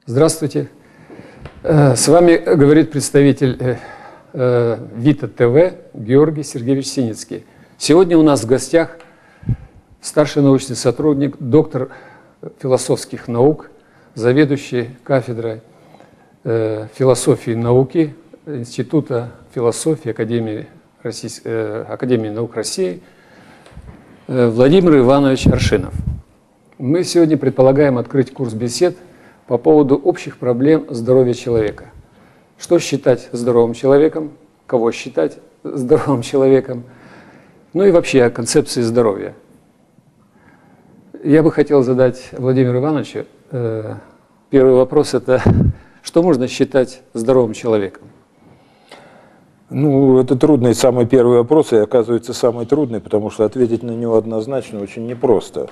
Здравствуйте. С вами говорит представитель Вита ТВ Георгий Сергеевич Синицкий. Сегодня у нас в гостях старший научный сотрудник, доктор философских наук, заведующий кафедрой философии и науки Института философии Академии наук России Владимир Иванович Аршинов. Мы сегодня предполагаем открыть курс бесед по поводу общих проблем здоровья человека. Что считать здоровым человеком, кого считать здоровым человеком, ну и вообще о концепции здоровья. Я бы хотел задать Владимиру Ивановичу первый вопрос – это что можно считать здоровым человеком? Ну, это трудный, самый первый вопрос, и оказывается самый трудный, потому что ответить на него однозначно очень непросто.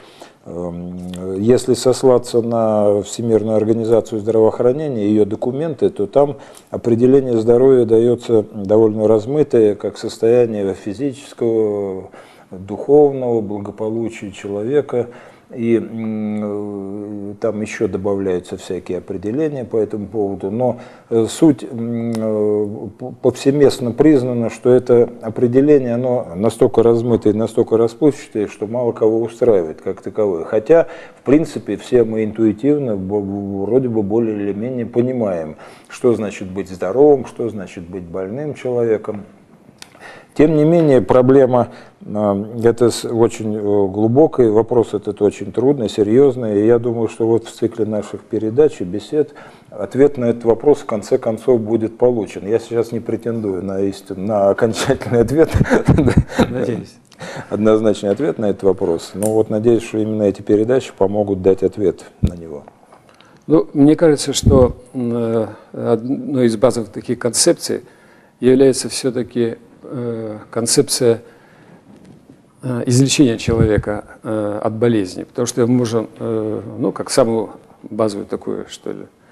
Если сослаться на Всемирную организацию здравоохранения и ее документы, то там определение здоровья дается довольно размытое, как состояние физического, духовного благополучия человека. И там еще добавляются всякие определения по этому поводу, но суть повсеместно признана, что это определение, оно настолько размытое, настолько расплывчатое, что мало кого устраивает как таковое. Хотя, в принципе, все мы интуитивно вроде бы более или менее понимаем, что значит быть здоровым, что значит быть больным человеком. Тем не менее, проблема это очень глубокая, вопрос этот очень трудный, серьезный. И я думаю, что вот в цикле наших передач и бесед ответ на этот вопрос в конце концов будет получен. Я сейчас не претендую на окончательный ответ, Надеюсь. Однозначный ответ на этот вопрос. Но вот надеюсь, что именно эти передачи помогут дать ответ на него. Ну, мне кажется, что одной из базовых таких концепций является все-таки концепция излечения человека от болезни, потому что мы можем, ну, как самую базовую такую, что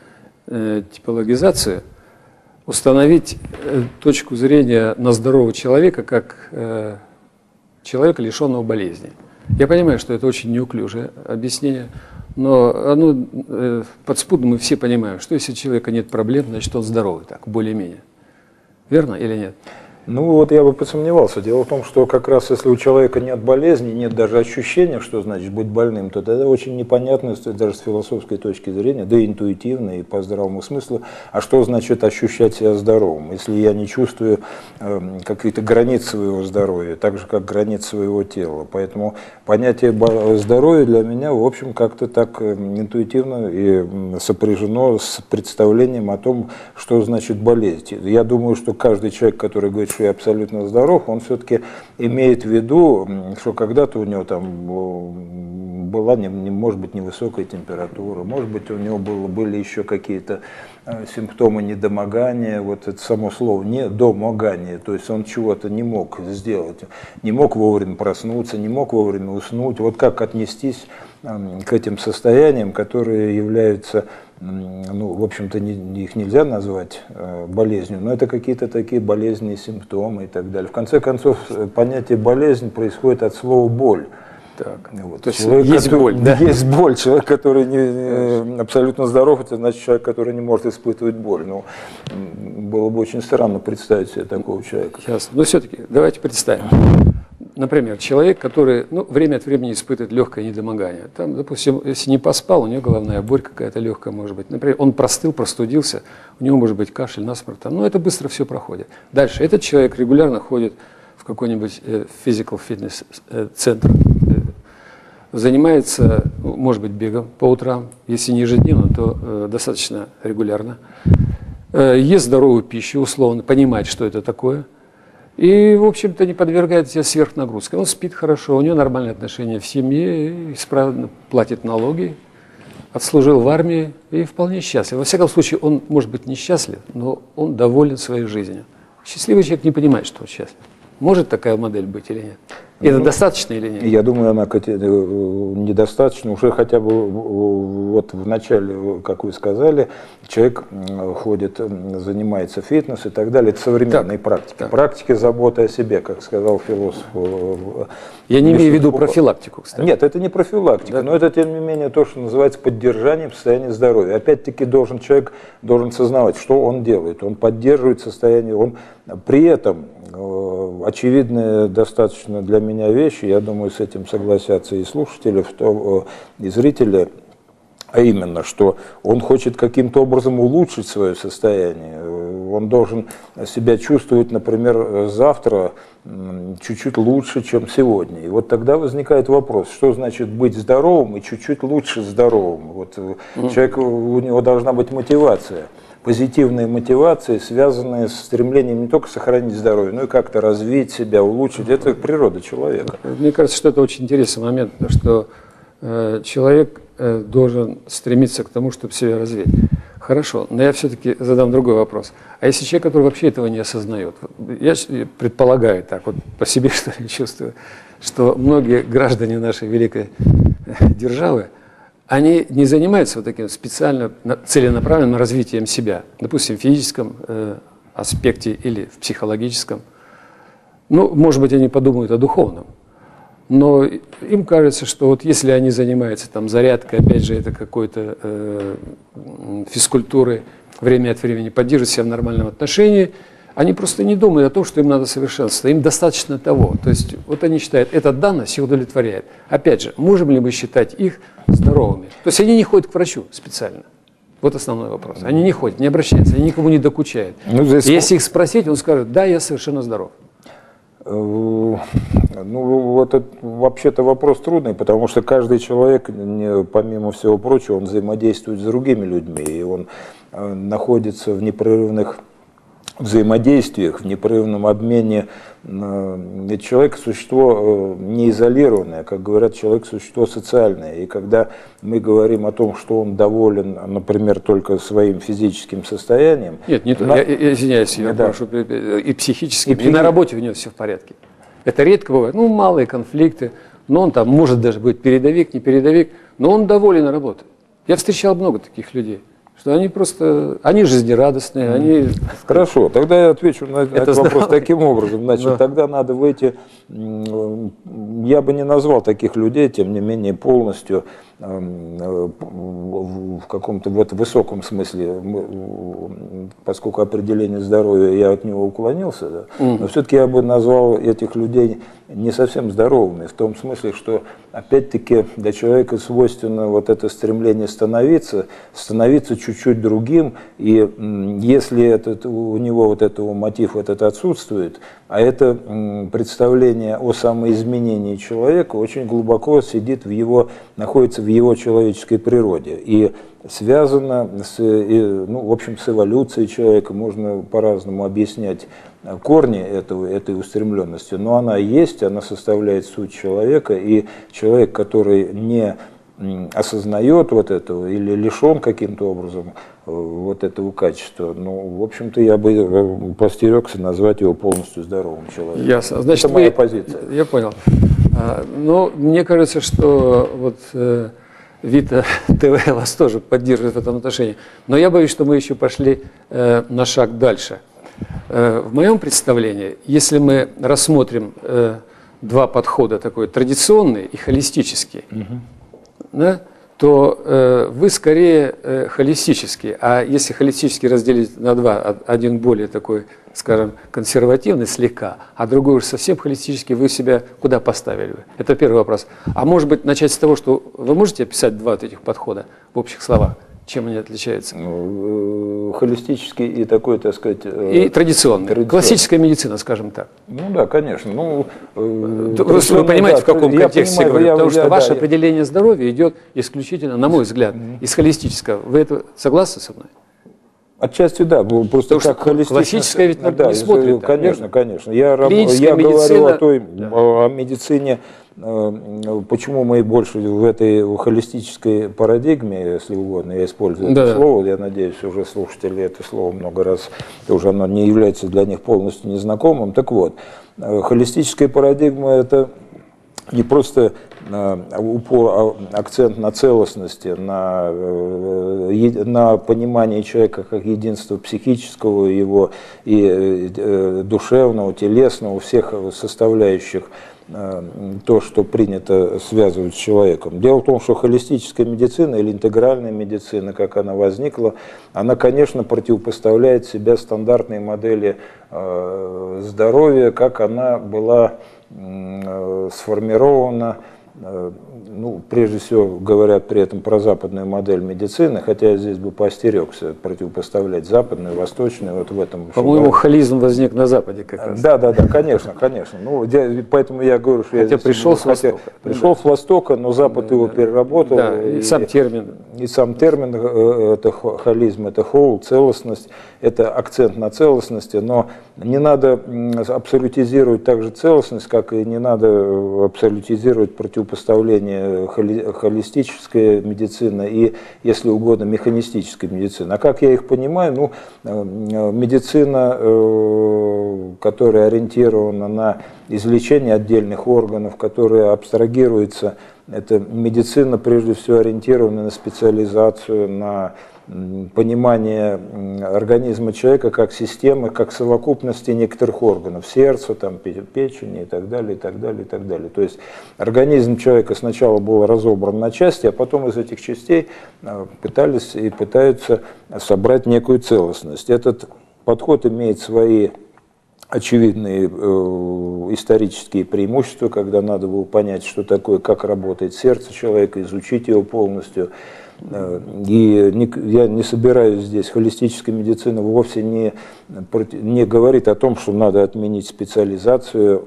ли, типологизацию, установить точку зрения на здорового человека как человека, лишенного болезни. Я понимаю, что это очень неуклюжее объяснение, но оно подспудно мы все понимаем, что если у человека нет проблем, значит он здоровый, так, более-менее. Верно или нет? Ну вот я бы посомневался. Дело в том, что как раз если у человека нет болезни, нет даже ощущения, что значит быть больным, то это очень непонятно даже с философской точки зрения, да и интуитивно, и по здравому смыслу, а что значит ощущать себя здоровым, если я не чувствую какие-то границы своего здоровья, так же как границы своего тела. Поэтому понятие здоровья для меня, в общем, как-то так интуитивно и сопряжено с представлением о том, что значит болезнь. Я думаю, что каждый человек, который говорит, что я абсолютно здоров, он все-таки имеет в виду, что когда-то у него там была, может быть, невысокая температура, может быть, у него были еще какие-то симптомы недомогания, вот это само слово недомогание, то есть он чего-то не мог сделать, не мог вовремя проснуться, не мог вовремя уснуть. Вот как отнестись к этим состояниям, которые являются, ну, в общем-то, их нельзя назвать болезнью, но это какие-то такие болезненные симптомы и так далее. В конце концов, понятие болезнь происходит от слова боль. Так. Вот. То есть есть боль, да? Есть боль. Человек, который абсолютно здоров, это значит человек, который не может испытывать боль. Ну, было бы очень странно представить себе такого человека. Ясно. Но все-таки давайте представим. Например, человек, который время от времени испытывает легкое недомогание. Там, допустим, если не поспал, у него головная боль какая-то легкая может быть. Например, он простыл, простудился, у него может быть кашель, насморк. Но это быстро все проходит. Дальше. Этот человек регулярно ходит в какой-нибудь physical fitness центр, занимается, может быть, бегом по утрам, если не ежедневно, то достаточно регулярно. Ест здоровую пищу, условно, понимает, что это такое. И, в общем-то, не подвергает себя сверхнагрузке. Он спит хорошо, у него нормальные отношения в семье, исправно платит налоги, отслужил в армии и вполне счастлив. Во всяком случае, он может быть несчастлив, но он доволен своей жизнью. Счастливый человек не понимает, что он счастлив. Может такая модель быть или нет? Это достаточно или нет? Я думаю, она недостаточно. Уже хотя бы вот в начале, как вы сказали, человек ходит, занимается фитнесом и так далее. Это современные практики. Так. Практики заботы о себе, как сказал философ. Я не имею в виду профилактику, кстати. Нет, это не профилактика, но это, тем не менее, то, что называется поддержанием состояния здоровья. Опять-таки, человек должен сознавать, что он делает. Он поддерживает состояние, он при этом, очевидные достаточно для меня вещи, я думаю, с этим согласятся и слушатели, и зрители, а именно, что он хочет каким-то образом улучшить свое состояние. Он должен себя чувствовать, например, завтра чуть-чуть лучше, чем сегодня. И вот тогда возникает вопрос, что значит быть здоровым и чуть-чуть лучше здоровым. Вот человек, у него должна быть мотивация. Позитивные мотивации, связанные с стремлением не только сохранить здоровье, но и как-то развить себя, улучшить. Это природа человека. Мне кажется, что это очень интересный момент, что человек должен стремиться к тому, чтобы себя развить. Хорошо, но я все-таки задам другой вопрос. А если человек, который вообще этого не осознает, я предполагаю так, вот по себе что ли чувствую, что многие граждане нашей великой державы, они не занимаются вот таким специально целенаправленным развитием себя, допустим, в физическом аспекте или в психологическом. Ну, может быть, они подумают о духовном. Но им кажется, что вот если они занимаются там зарядкой, опять же, это какой-то физкультурой, время от времени поддерживают себя в нормальном отношении, они просто не думают о том, что им надо совершенствоваться, им достаточно того. То есть вот они считают, эта данность их удовлетворяет. Опять же, можем ли мы считать их здоровыми? То есть они не ходят к врачу специально. Вот основной вопрос. Они не ходят, не обращаются, они никому не докучают. Ну, здесь... Если их спросить, он скажет, да, я совершенно здоров. Ну, вот это вообще-то вопрос трудный, потому что каждый человек, помимо всего прочего, он взаимодействует с другими людьми, и он находится в непрерывных взаимодействиях, в непрерывном обмене. Ведь человек – существо не изолированное, как говорят, человек – существо социальное. И когда мы говорим о том, что он доволен, например, только своим физическим состоянием… Нет, не я извиняюсь, я прошу, и психически, и на работе у него все в порядке. Это редко бывает, ну, малые конфликты, но он там может даже быть передовик, не передовик, но он доволен работой. Я встречал много таких людей. Что они просто, они жизнерадостные, они… Хорошо, тогда я отвечу на этот вопрос таким образом. Значит, тогда надо выйти, я бы не назвал таких людей, тем не менее, полностью в каком-то вот высоком смысле, поскольку определение здоровья, я от него уклонился, да, но все-таки я бы назвал этих людей не совсем здоровыми, в том смысле, что опять-таки для человека свойственно вот это стремление становиться чуть-чуть другим, и если у него вот этого мотив этот отсутствует, а это представление о самоизменении человека очень глубоко сидит находится в его человеческой природе и связано в общем, с эволюцией человека. Можно по-разному объяснять корни этой устремленности, но она есть, она составляет суть человека, и человек, который не осознает вот этого или лишен каким-то образом вот этого качества, ну, в общем-то, я бы постерегся назвать его полностью здоровым человеком. Ясно. Значит, это моя позиция. Я понял. Но мне кажется, что вот Вита ТВ вас тоже поддерживает в этом отношении. Но я боюсь, что мы еще пошли на шаг дальше. В моем представлении, если мы рассмотрим два подхода, такой традиционный и холистический, да, то вы скорее холистический. А если холистический разделить на два, один более такой, скажем, консервативный слегка, а другой уж совсем холистический, вы себя куда поставили? Это первый вопрос. А может быть начать с того, что вы можете описать два вот этих подхода в общих словах? Чем они отличаются? Холистический и такой, так сказать… И традиционный. Классическая медицина, скажем так. Ну да, конечно. Вы понимаете, в каком контексте я говорю? Потому что ваше определение здоровья идет исключительно, на мой взгляд, из холистического. Вы это согласны со мной? Отчасти да, просто как классическая ведь не смотрит. Конечно, конечно. Я говорю о медицине. Почему мы больше в этой холистической парадигме, если угодно, я использую это слово, я надеюсь, уже слушатели это слово много раз, уже оно не является для них полностью незнакомым. Так вот, холистическая парадигма – это не просто акцент на целостности, на понимании человека как единства психического его и душевного, телесного, всех составляющих, то, что принято связывать с человеком. Дело в том, что холистическая медицина или интегральная медицина, как она возникла, она, конечно, противопоставляет себя стандартной модели здоровья, как она была сформирована, ну, прежде всего говорят при этом про западную модель медицины, хотя я здесь бы поостерегся противопоставлять западную, восточную, вот в этом. По-моему, холизм возник на Западе как раз. Да, конечно. Ну, поэтому я говорю, что хотя пришел с Востока. Пришел с Востока, но Запад его переработал. Да, и сам термин. И сам термин, это холизм, это whole, целостность, это акцент на целостности, но не надо абсолютизировать также целостность, как и не надо абсолютизировать противопоставление холистической медицины и, если угодно, механистической медицины. А как я их понимаю, медицина, которая ориентирована на излечение отдельных органов, которая абстрагируется, это медицина, прежде всего, ориентирована на специализацию, на понимание организма человека как системы, как совокупности некоторых органов, сердца, там, печени и так далее, и так далее, и так далее. То есть организм человека сначала был разобран на части, а потом из этих частей пытались и пытаются собрать некую целостность. Этот подход имеет свои очевидные исторические преимущества, когда надо было понять, что такое, как работает сердце человека, изучить его полностью. И я не собираюсь здесь, холистическая медицина вовсе не говорит о том, что надо отменить специализацию,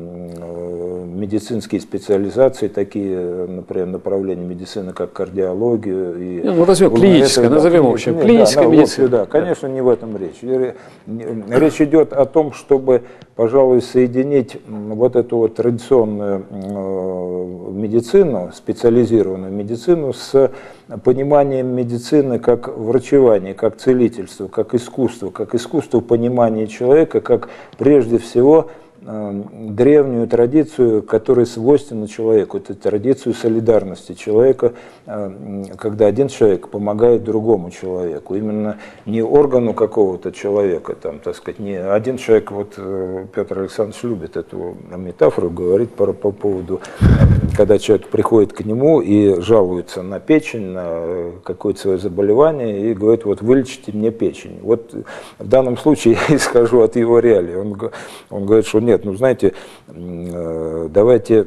медицинские специализации, такие, например, направления медицины, как кардиологию. И возьмем клиническое, назовем общем. Клиническая медицина. Да, конечно, не в этом речь. Речь идет о том, чтобы, пожалуй, соединить вот эту вот традиционную медицину, специализированную медицину, с пониманием медицины как врачевания, как целительства, как искусство понимания человека, как прежде всего древнюю традицию, которая свойственна человеку, это традицию солидарности человека, когда один человек помогает другому человеку, именно не органу какого-то человека, там, так сказать, не один человек, вот Петр Александрович любит эту метафору, говорит по поводу, когда человек приходит к нему и жалуется на печень, на какое-то свое заболевание, и говорит, вот вылечите мне печень. Вот в данном случае я исхожу от его реалий. Он говорит, что нет, ну знаете, давайте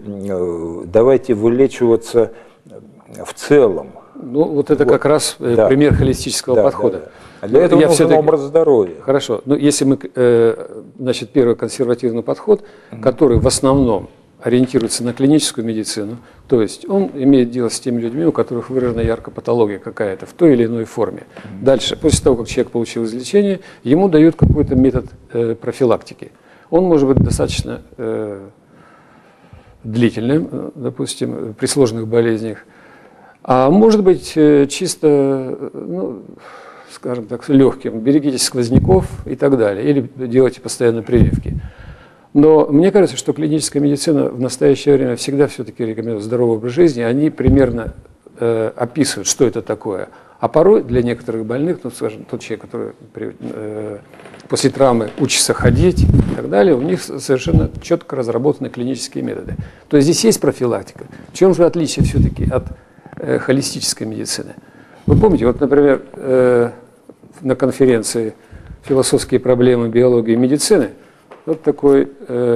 вылечиваться в целом. Ну вот это как раз пример холистического подхода. Да. А для этого нужен образ здоровья. Хорошо, но если мы, значит, первый консервативный подход, который в основном ориентируется на клиническую медицину, то есть он имеет дело с теми людьми, у которых выражена ярко патология какая-то в той или иной форме. Дальше, после того, как человек получил излечение, ему дают какой-то метод профилактики. Он может быть достаточно длительным, допустим, при сложных болезнях, а может быть чисто, ну, скажем так, легким. Берегитесь сквозняков и так далее, или делайте постоянно прививки. Но мне кажется, что клиническая медицина в настоящее время всегда все-таки рекомендует здоровый образ жизни. Они примерно описывают, что это такое. А порой для некоторых больных, ну, скажем, тот человек, который после травмы учится ходить и так далее, у них совершенно четко разработаны клинические методы. То есть здесь есть профилактика. В чем же отличие все-таки от холистической медицины? Вы помните, вот, например, на конференции «Философские проблемы биологии и медицины» вот такой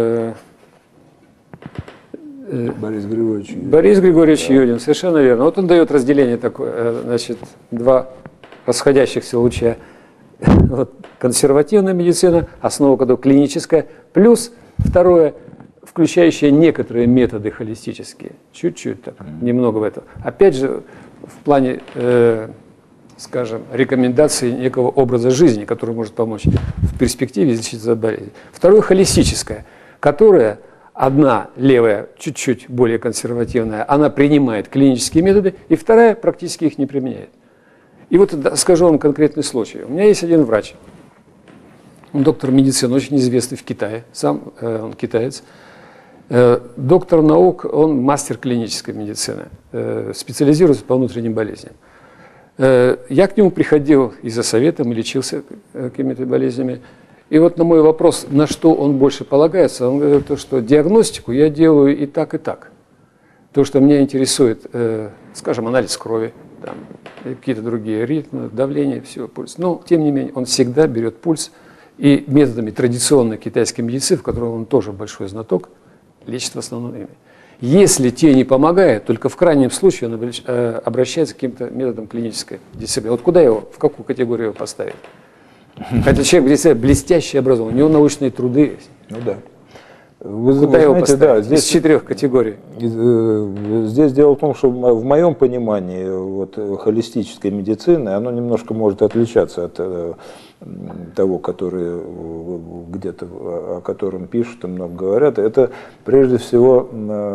Борис Григорьевич Юдин. Борис Григорьевич Юдин, совершенно верно. Вот он дает разделение такое, значит, два расходящихся луча. Вот, консервативная медицина, основа которой клиническая, плюс второе, включающее некоторые методы холистические. Чуть-чуть так, немного в этом. Опять же, в плане, скажем, рекомендации некого образа жизни, который может помочь в перспективе излечиться от болезни. Второе, холистическое, которое одна левая, чуть-чуть более консервативная, она принимает клинические методы, и вторая практически их не применяет. И вот скажу вам конкретный случай. У меня есть один врач, он доктор медицины, очень известный в Китае, сам он китаец. Доктор наук, он мастер клинической медицины, специализируется по внутренним болезням. Я к нему приходил и за советом, и лечился какими-то болезнями. И вот на мой вопрос, на что он больше полагается, он говорит, что диагностику я делаю и так, и так. То, что меня интересует, скажем, анализ крови, какие-то другие ритмы, давление, все, пульс. Но, тем не менее, он всегда берет пульс и методами традиционной китайской медицины, в которой он тоже большой знаток, лечит в основном ими. Если те не помогают, только в крайнем случае он обращается к каким-то методам клинической дисциплины. Вот куда его, в какую категорию его поставить? Хотя человек действительно блестящий образован, у него научные труды есть. Ну да. Куда его поставить? Да, здесь, из 4 категорий. Здесь дело в том, что в моем понимании вот, холистической медицины, оно немножко может отличаться от того, который где-то, о котором пишут и много говорят. Это прежде всего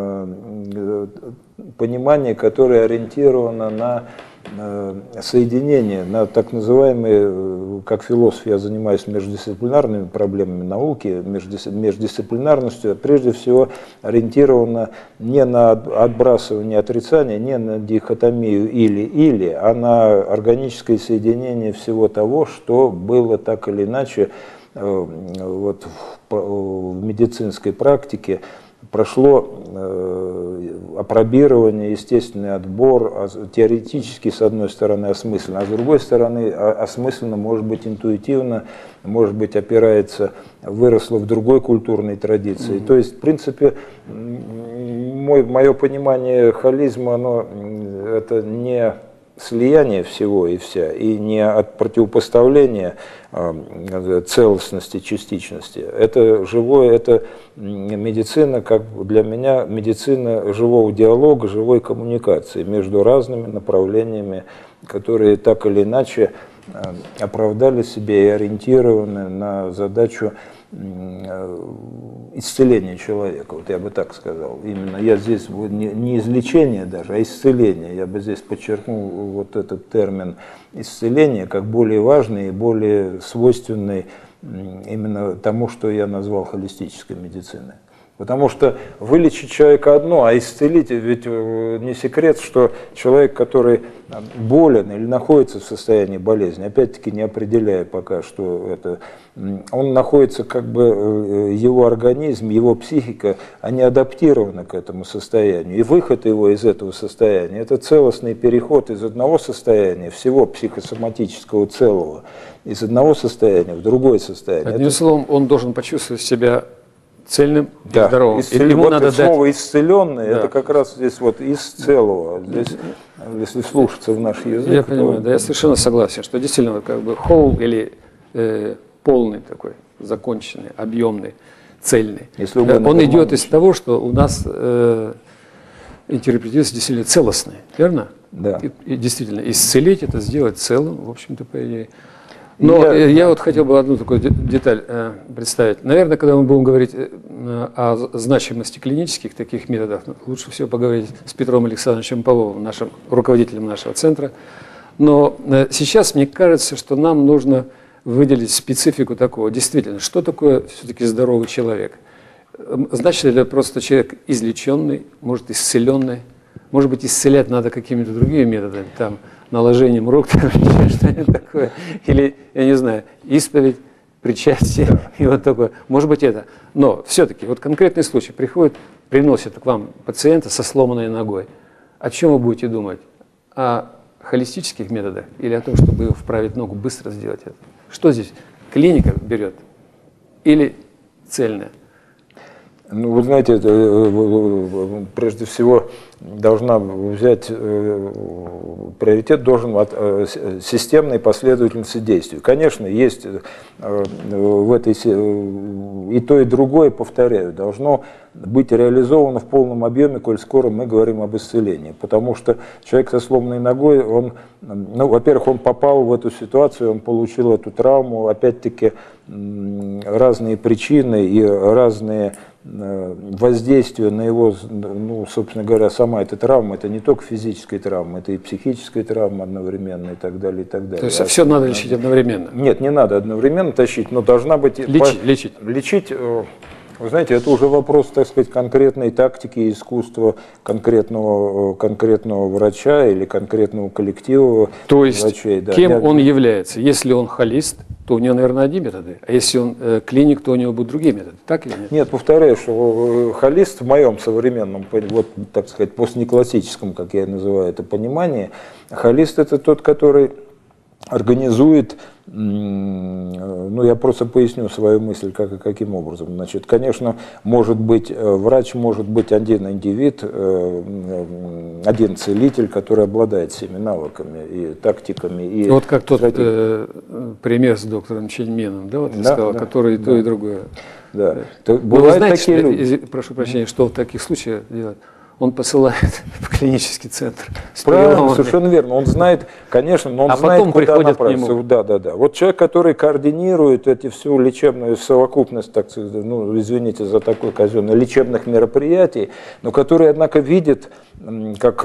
понимание, которое ориентировано на соединение, на так называемые, как философ я занимаюсь междисциплинарными проблемами науки, междисциплинарностью, прежде всего ориентировано не на отбрасывание отрицания, не на дихотомию или-или, а на органическое соединение всего того, что было так или иначе вот, в медицинской практике, прошло апробирование, естественный отбор, теоретически, с одной стороны, осмысленно, а с другой стороны, осмысленно, может быть, интуитивно, может быть, опирается, выросло в другой культурной традиции. То есть, в принципе, мое понимание холизма, оно, это не слияние всего и вся, и не от противопоставления целостности, частичности. Это живое, это медицина, как для меня, медицина живого диалога, живой коммуникации между разными направлениями, которые так или иначе оправдали себя и ориентированы на задачу исцеления человека, вот я бы так сказал. Именно я здесь не излечение даже, а исцеление. Я бы здесь подчеркнул вот этот термин исцеление как более важный и более свойственный именно тому, что я назвал холистической медициной. Потому что вылечить человека одно, а исцелить, ведь не секрет, что человек, который болен или находится в состоянии болезни, опять-таки не определяя пока, что это, он находится, как бы его организм, его психика, они адаптированы к этому состоянию. И выход его из этого состояния, это целостный переход из одного состояния, всего психосоматического целого, из одного состояния в другое состояние. Одним словом, он должен почувствовать себя цельным и да, здоровым. Вот надо слово исцеленное, да. Это как раз здесь вот из целого. Здесь, если слушаться в наш язык. Я понимаю, да, я совершенно согласен, что действительно как бы whole или полный такой, законченный, объемный, цельный. Он идет из того, что у нас интерпретируется действительно целостный, верно? Да. И действительно, исцелить это сделать целым, в общем-то, по идее. Но я вот хотел бы одну такую деталь представить. Наверное, когда мы будем говорить о значимости клинических таких методов, лучше всего поговорить с Петром Александровичем Павловым, нашим руководителем нашего центра. Но сейчас мне кажется, что нам нужно выделить специфику такого. Действительно, что такое все-таки здоровый человек? Значит ли это просто человек излеченный, может исцеленный? Может быть, исцелять надо какими-то другими методами, там, наложением рук, что-нибудь такое, или, я не знаю, исповедь, причастие, и вот такое. Может быть, это. Но все-таки, вот конкретный случай, приносит к вам пациента со сломанной ногой. О чем вы будете думать? О холистических методах или о том, чтобы вправить ногу, быстро сделать это? Что здесь клиника берет или цельная? Ну, вы знаете, прежде всего должна взять, приоритет должен от системной последовательности действий. Конечно, есть в этой, и то, и другое, повторяю, должно быть реализовано в полном объеме, коль скоро мы говорим об исцелении. Потому что человек со сломанной ногой, он, ну, во-первых, он попал в эту ситуацию, он получил эту травму, опять-таки разные причины и разные воздействие на его, ну, собственно говоря, сама эта травма, это не только физическая травма, это и психическая травма одновременно и так далее, и так далее. То есть все надо лечить одновременно? Нет, не надо одновременно тащить, но должна быть... Лечить. Лечить, Вы знаете, это уже вопрос, так сказать, конкретной тактики, искусства конкретного врача или конкретного коллектива То есть, врачей. Да. кем он является? Если он холист, то у него, наверное, одни методы. А если он клиник, то у него будут другие методы. Так или нет? Нет, повторяю, что холист в моем современном, вот, так сказать, постнеклассическом, как я называю это, понимании, холист – это тот, который организует, ну, я просто поясню свою мысль, как и каким образом. Значит, конечно, может быть, врач может быть один индивид, один целитель, который обладает всеми навыками и тактиками. И вот как тот пример с доктором Чельменом, да, вот я сказал, который то и другое. Да. Но вы знаете, такие люди. Прошу прощения, что в таких случаях делать? Он посылает в клинический центр. Правильно, совершенно верно. Он знает, конечно, но он знает, куда направиться. Да. Вот человек, который координирует эти всю лечебную совокупность, так сказать, ну, извините за такой казенный, лечебных мероприятий, но который, однако, видит, как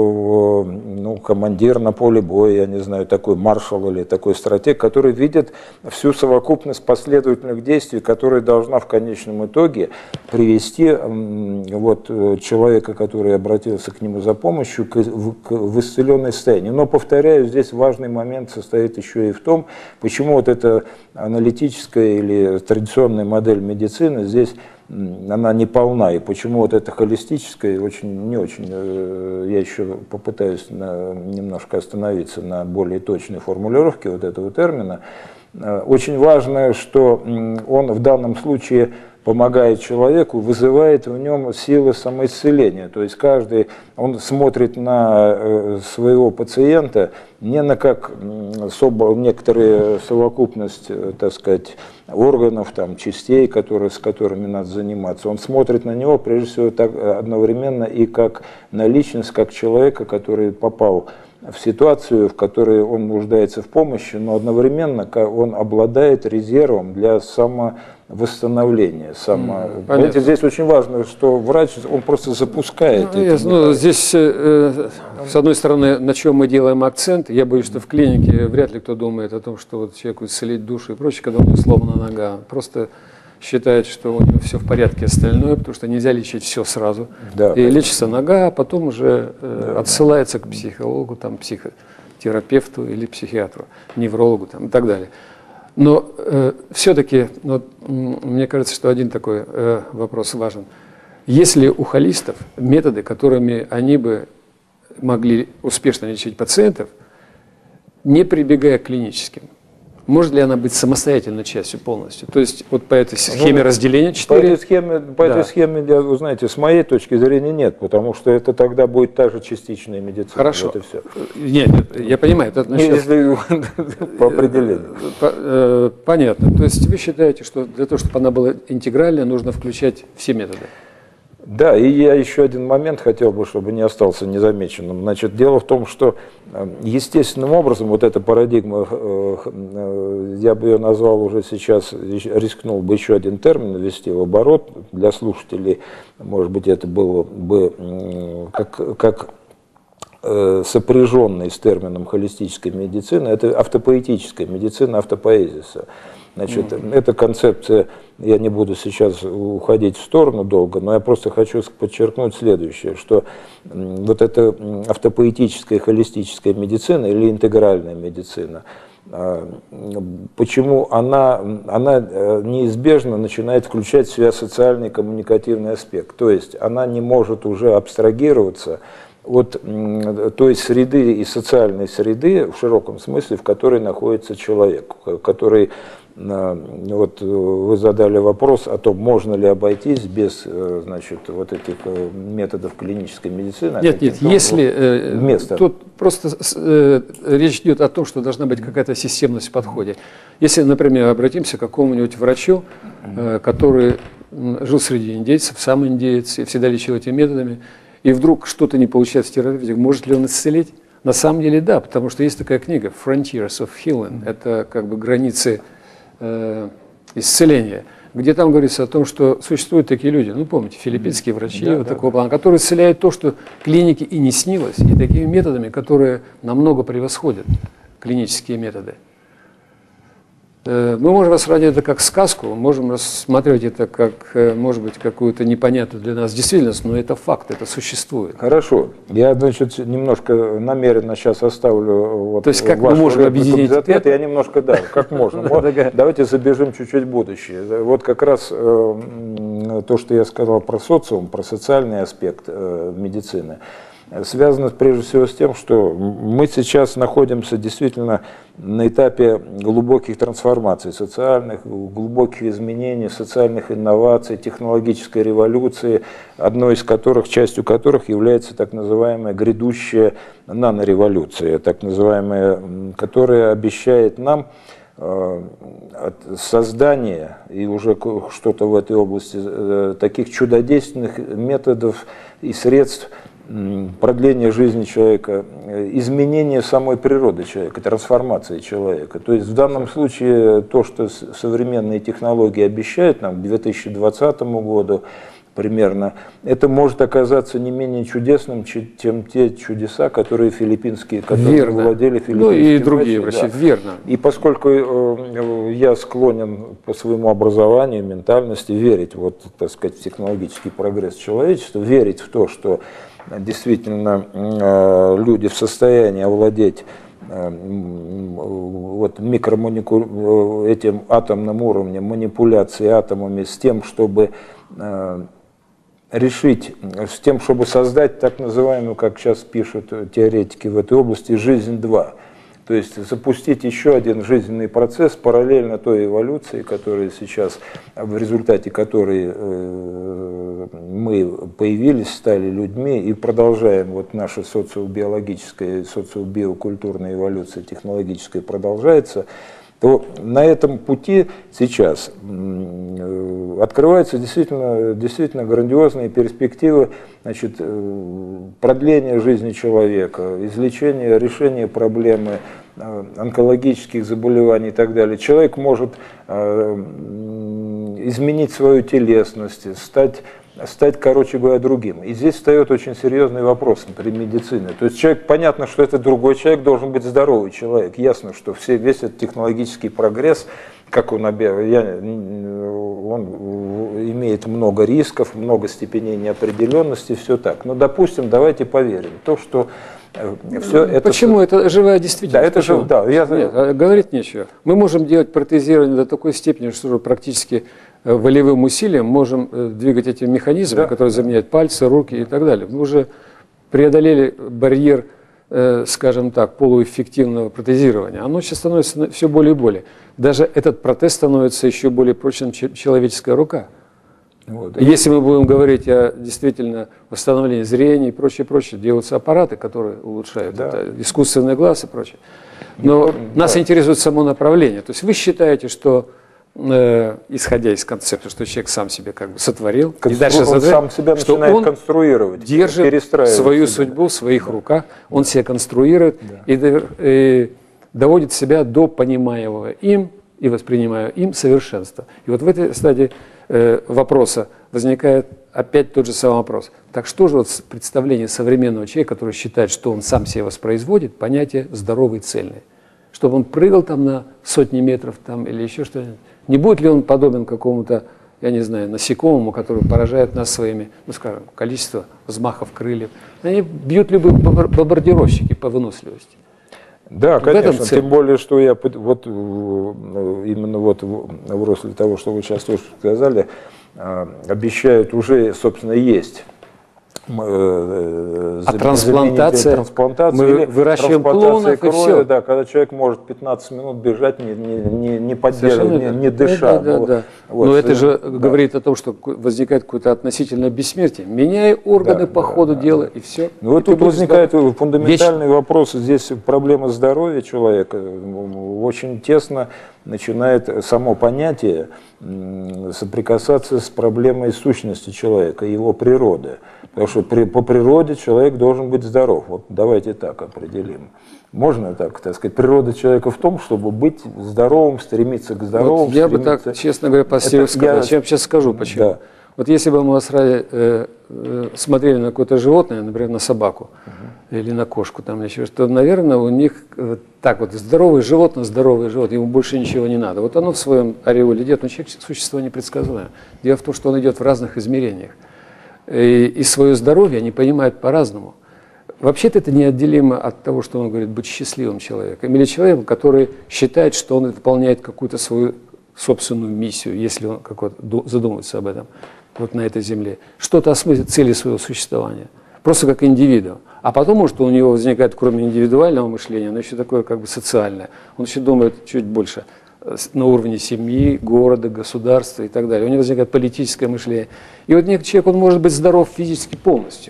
ну, командир на поле боя, я не знаю, такой маршал или такой стратег, который видит всю совокупность последовательных действий, которая должна в конечном итоге привести вот, человека, который обратился к нему за помощью, в исцеленное состояние. Но, повторяю, здесь важный момент состоит еще и в том, почему вот эта аналитическая или традиционная модель медицины здесь она не полна, и почему вот эта холистическая, не очень, я еще попытаюсь немножко остановиться на более точной формулировке вот этого термина. Очень важно, что он в данном случае помогает человеку, вызывает в нем силы самоисцеления. То есть каждый, он смотрит на своего пациента не на как некоторые совокупность, так сказать, органов, там, частей, с которыми надо заниматься. Он смотрит на него, прежде всего, так, одновременно и как на личность, как человека, который попал в ситуацию, в которой он нуждается в помощи, но одновременно он обладает резервом для самовосстановления. Понимаете, здесь очень важно, что врач, он просто запускает. Здесь, с одной стороны, на чем мы делаем акцент, я боюсь, что в клинике вряд ли кто думает о том, что вот человеку исцелить душу и прочее, когда у него сломана нога. Просто считает, что у него все в порядке остальное, потому что нельзя лечить все сразу. Да, и лечится нога, а потом уже отсылается к психологу, там, психотерапевту или психиатру, неврологу там, и так далее. Но все-таки, мне кажется, что один такой вопрос важен. Есть ли у холистов методы, которыми они бы могли успешно лечить пациентов, не прибегая к клиническим? Может ли она быть самостоятельной частью полностью? То есть вот по этой схеме разделения 4? По этой схеме, вы знаете, с моей точки зрения нет, потому что это тогда будет та же частичная медицина. Хорошо. Вот и все. Нет, я понимаю. Это по определению. Понятно. То есть вы считаете, что для того, чтобы она была интегральной, нужно включать все методы? Да, и я еще один момент хотел бы, чтобы не остался незамеченным. Значит, дело в том, что естественным образом вот эта парадигма, я бы ее назвал уже сейчас, рискнул бы еще один термин ввести в оборот для слушателей, может быть, это было бы как сопряженный с термином холистической медицины, это автопоэтическая медицина автопоэзиса. Значит, эта концепция, я не буду сейчас уходить в сторону долго, но я просто хочу подчеркнуть следующее, что вот эта автопоэтическая холистическая медицина или интегральная медицина, почему она неизбежно начинает включать в себя социальный и коммуникативный аспект, то есть она не может уже абстрагироваться от той среды и социальной среды в широком смысле, в которой находится человек, который, вот вы задали вопрос о том, можно ли обойтись без, значит, вот этих методов клинической медицины. Нет, если тут просто речь идет о том, что должна быть какая-то системность в подходе. Если, например, обратимся к какому-нибудь врачу, который жил среди индейцев, сам индеец, и всегда лечил этими методами, и вдруг что-то не получается в терапии, может ли он исцелить? На самом деле да, потому что есть такая книга «Frontiers of Healing», это как бы границы исцеления, где там говорится о том, что существуют такие люди, ну помните, филиппинские врачи, такого плана, которые исцеляют то, что клинике и не снилось, и такими методами, которые намного превосходят клинические методы. Мы можем рассматривать это как сказку, можем рассматривать это как, может быть, какую-то непонятную для нас действительность, но это факт, это существует. Хорошо. Я, значит, немножко намеренно сейчас оставлю вот. То есть как мы можем объединить ответ? Я немножко, да, как можно. Давайте забежим чуть-чуть в будущее. Вот как раз то, что я сказал про социум, про социальный аспект медицины, связано прежде всего с тем, что мы сейчас находимся действительно на этапе глубоких трансформаций социальных, глубоких изменений, социальных инноваций, технологической революции, одной из которых, частью которых является так называемая грядущая нанореволюция, так называемая, которая обещает нам создание и уже что-то в этой области таких чудодейственных методов и средств продления жизни человека, изменение самой природы человека, трансформации человека. То есть в данном случае то, что современные технологии обещают нам к 2020 году примерно, это может оказаться не менее чудесным, чем те чудеса, которые филиппинские, которые владели филиппинские. Ну и другие врачи, да. Верно. И поскольку я склонен по своему образованию, ментальности верить вот, так сказать, в технологический прогресс человечества, верить в то, что действительно люди в состоянии овладеть вот, этим атомным уровнем, манипуляции атомами с тем, чтобы решить, с тем, чтобы создать так называемую, как сейчас пишут теоретики в этой области, жизнь 2. То есть запустить еще один жизненный процесс параллельно той эволюции, которая сейчас, в результате которой мы появились, стали людьми и продолжаем вот наша социобиологическая, социобиокультурная эволюция технологическая продолжается, то на этом пути сейчас открываются действительно грандиозные перспективы, значит, продления жизни человека, излечения, решения проблемы онкологических заболеваний и так далее. Человек может изменить свою телесность, стать, короче говоря, другим. И здесь встает очень серьезный вопрос при медицине. То есть человек, понятно, что это другой человек, должен быть здоровый человек. Ясно, что весь этот технологический прогресс, как он имеет много рисков, много степеней неопределенности, все так. Но, допустим, давайте поверим в то, что все это... Почему? Это живая действительность. Да, это же, да, Нет, говорить нечего. Мы можем делать протезирование до такой степени, что уже практически волевым усилием можем двигать эти механизмы, да, которые заменяют пальцы, руки и так далее. Мы уже преодолели барьер, скажем так, полуэффективного протезирования. Оно сейчас становится все более и более. Даже этот протез становится еще более прочным, чем человеческая рука. Вот. Если мы будем говорить о действительно восстановлении зрения и прочее, делаются аппараты, которые улучшают, да, это искусственный глаз и прочее. Но нас интересует само направление. То есть вы считаете, что исходя из концепта, что человек сам себе как бы сотворил, и дальше сам себя что начинает он конструировать, держит свою судьбу в своих руках, он себя конструирует и доводит себя до понимаемого им и воспринимаемого им совершенства. И вот в этой стадии вопроса возникает опять тот же самый вопрос. Так что же вот представление современного человека, который считает, что он сам себя воспроизводит, понятие здоровый, цельный? Чтобы он прыгал там на сотни метров там, или еще что-нибудь. Не будет ли он подобен какому-то, я не знаю, насекомому, который поражает нас своими, ну скажем, количеством взмахов крыльев? Они бьют любые бомбардировщики по выносливости. Да, конечно, тем более, что я вот именно вот в русле того, что вы сейчас тоже сказали, обещают уже, собственно, есть. Трансплантация, мы выращиваем клонов крови, и все. Да, когда человек может 15 минут бежать, не поддерживая, не дыша. Да. Вот. Но это же говорит о том, что возникает какое-то относительное бессмертие. Меняй органы по ходу дела и все. Ну вот тут возникает фундаментальный вопрос. Здесь проблема здоровья человека очень тесно начинает само понятие соприкасаться с проблемой сущности человека, его природы. Потому что по природе человек должен быть здоров. Вот давайте так определим. Можно так сказать? Природа человека в том, чтобы быть здоровым, стремиться к здоровому. Вот я бы так, честно говоря, посередине сказал. Я сейчас скажу, почему. Да. Вот если бы мы смотрели на какое-то животное, например, на собаку или на кошку, там, или еще что-то, наверное, у них так вот здоровое животное, ему больше ничего не надо. Вот оно в своем ореоле идет, но человек существо непредсказуемое. Дело в том, что он идет в разных измерениях. И свое здоровье они понимают по-разному. Вообще-то это неотделимо от того, что он говорит, быть счастливым человеком. Или человеком, который считает, что он выполняет какую-то свою собственную миссию, если он задумывается об этом, вот на этой земле. Что-то осмыслит цели своего существования. Просто как индивидуум. А потом, может, у него возникает, кроме индивидуального мышления, но еще такое как бы социальное. Он еще думает чуть больше на уровне семьи, города, государства и так далее. У него возникает политическое мышление. И вот некий человек, он может быть здоров физически полностью.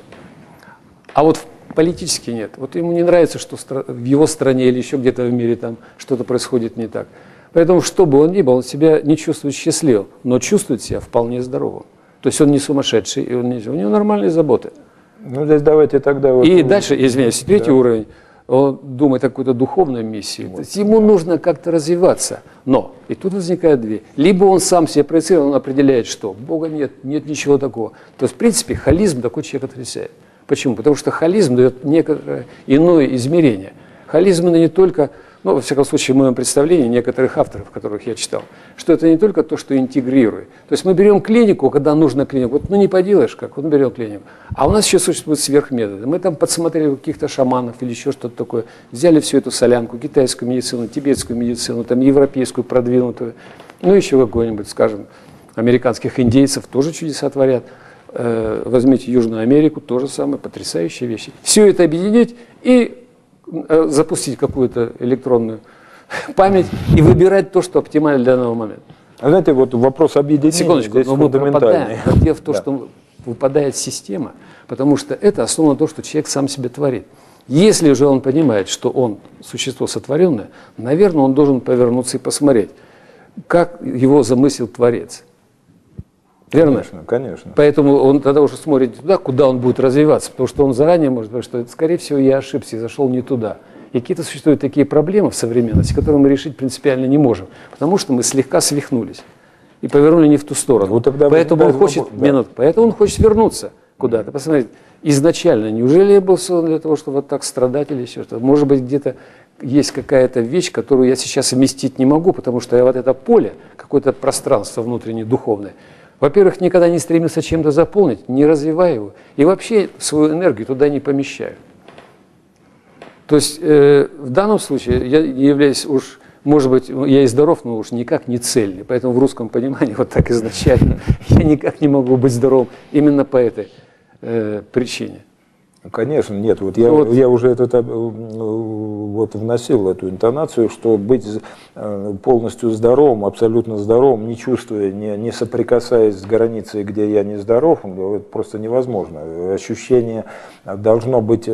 А вот политически нет. Вот ему не нравится, что в его стране или еще где-то в мире там что-то происходит не так. Поэтому, что бы он ни был, он себя не чувствует счастливым, но чувствует себя вполне здоровым. То есть он не сумасшедший, и у него нормальные заботы. Ну, здесь давайте тогда... Вот... И дальше, извиняюсь, третий уровень, он думает о какой-то духовной миссии. То есть ему нужно как-то развиваться. Но, и тут возникает две. Либо он сам себе проецирует, он определяет, что Бога нет, нет ничего такого. То есть, в принципе, холизм такой человек отрицает. Почему? Потому что холизм дает некое иное измерение. Холизм это не только, ну, во всяком случае, в моем представлении некоторых авторов, которых я читал, что это не только то, что интегрирует. То есть мы берем клинику, когда нужно клинику, вот, ну не поделаешь как, вот мы берем клинику. А у нас еще существуют сверхметоды. Мы там подсмотрели каких-то шаманов или еще что-то такое, взяли всю эту солянку, китайскую медицину, тибетскую медицину, там европейскую продвинутую, ну еще какой-нибудь, скажем, американских индейцев тоже чудеса творят. Возьмите Южную Америку, то же самое, потрясающие вещи. Все это объединить и запустить какую-то электронную память и выбирать то, что оптимально для данного момента. А знаете, вот вопрос объединения секундочку, здесь но мы пропадаем. фундаментальный. Дело в том, что выпадает система, потому что это основано на том, что человек сам себе творит. Если же он понимает, что он существо сотворенное, наверное, он должен повернуться и посмотреть, как его замыслил Творец. Верно? Конечно, конечно. Поэтому он тогда уже смотрит туда, куда он будет развиваться, потому что он заранее может сказать, что, скорее всего, я ошибся и зашел не туда. И какие-то существуют такие проблемы в современности, которые мы решить принципиально не можем, потому что мы слегка свихнулись и повернули не в ту сторону. Вот тогда поэтому он хочет, поэтому он хочет вернуться куда-то. Посмотрите, изначально, неужели я был создан для того, чтобы вот так страдать или еще что-то? Может быть, где-то есть какая-то вещь, которую я сейчас вместить не могу, потому что я вот это поле, какое-то пространство внутреннее, духовное, во-первых, никогда не стремился чем-то заполнить, не развивая его, и вообще свою энергию туда не помещаю. То есть в данном случае я являюсь уж, может быть, я и здоров, но уж никак не цельный. Поэтому в русском понимании вот так изначально я никак не могу быть здоровым именно по этой причине. Конечно, нет. Вот я уже вот вносил эту интонацию, что быть полностью здоровым, абсолютно здоровым, не чувствуя, не соприкасаясь с границей, где я не здоров, это просто невозможно. Ощущение должен быть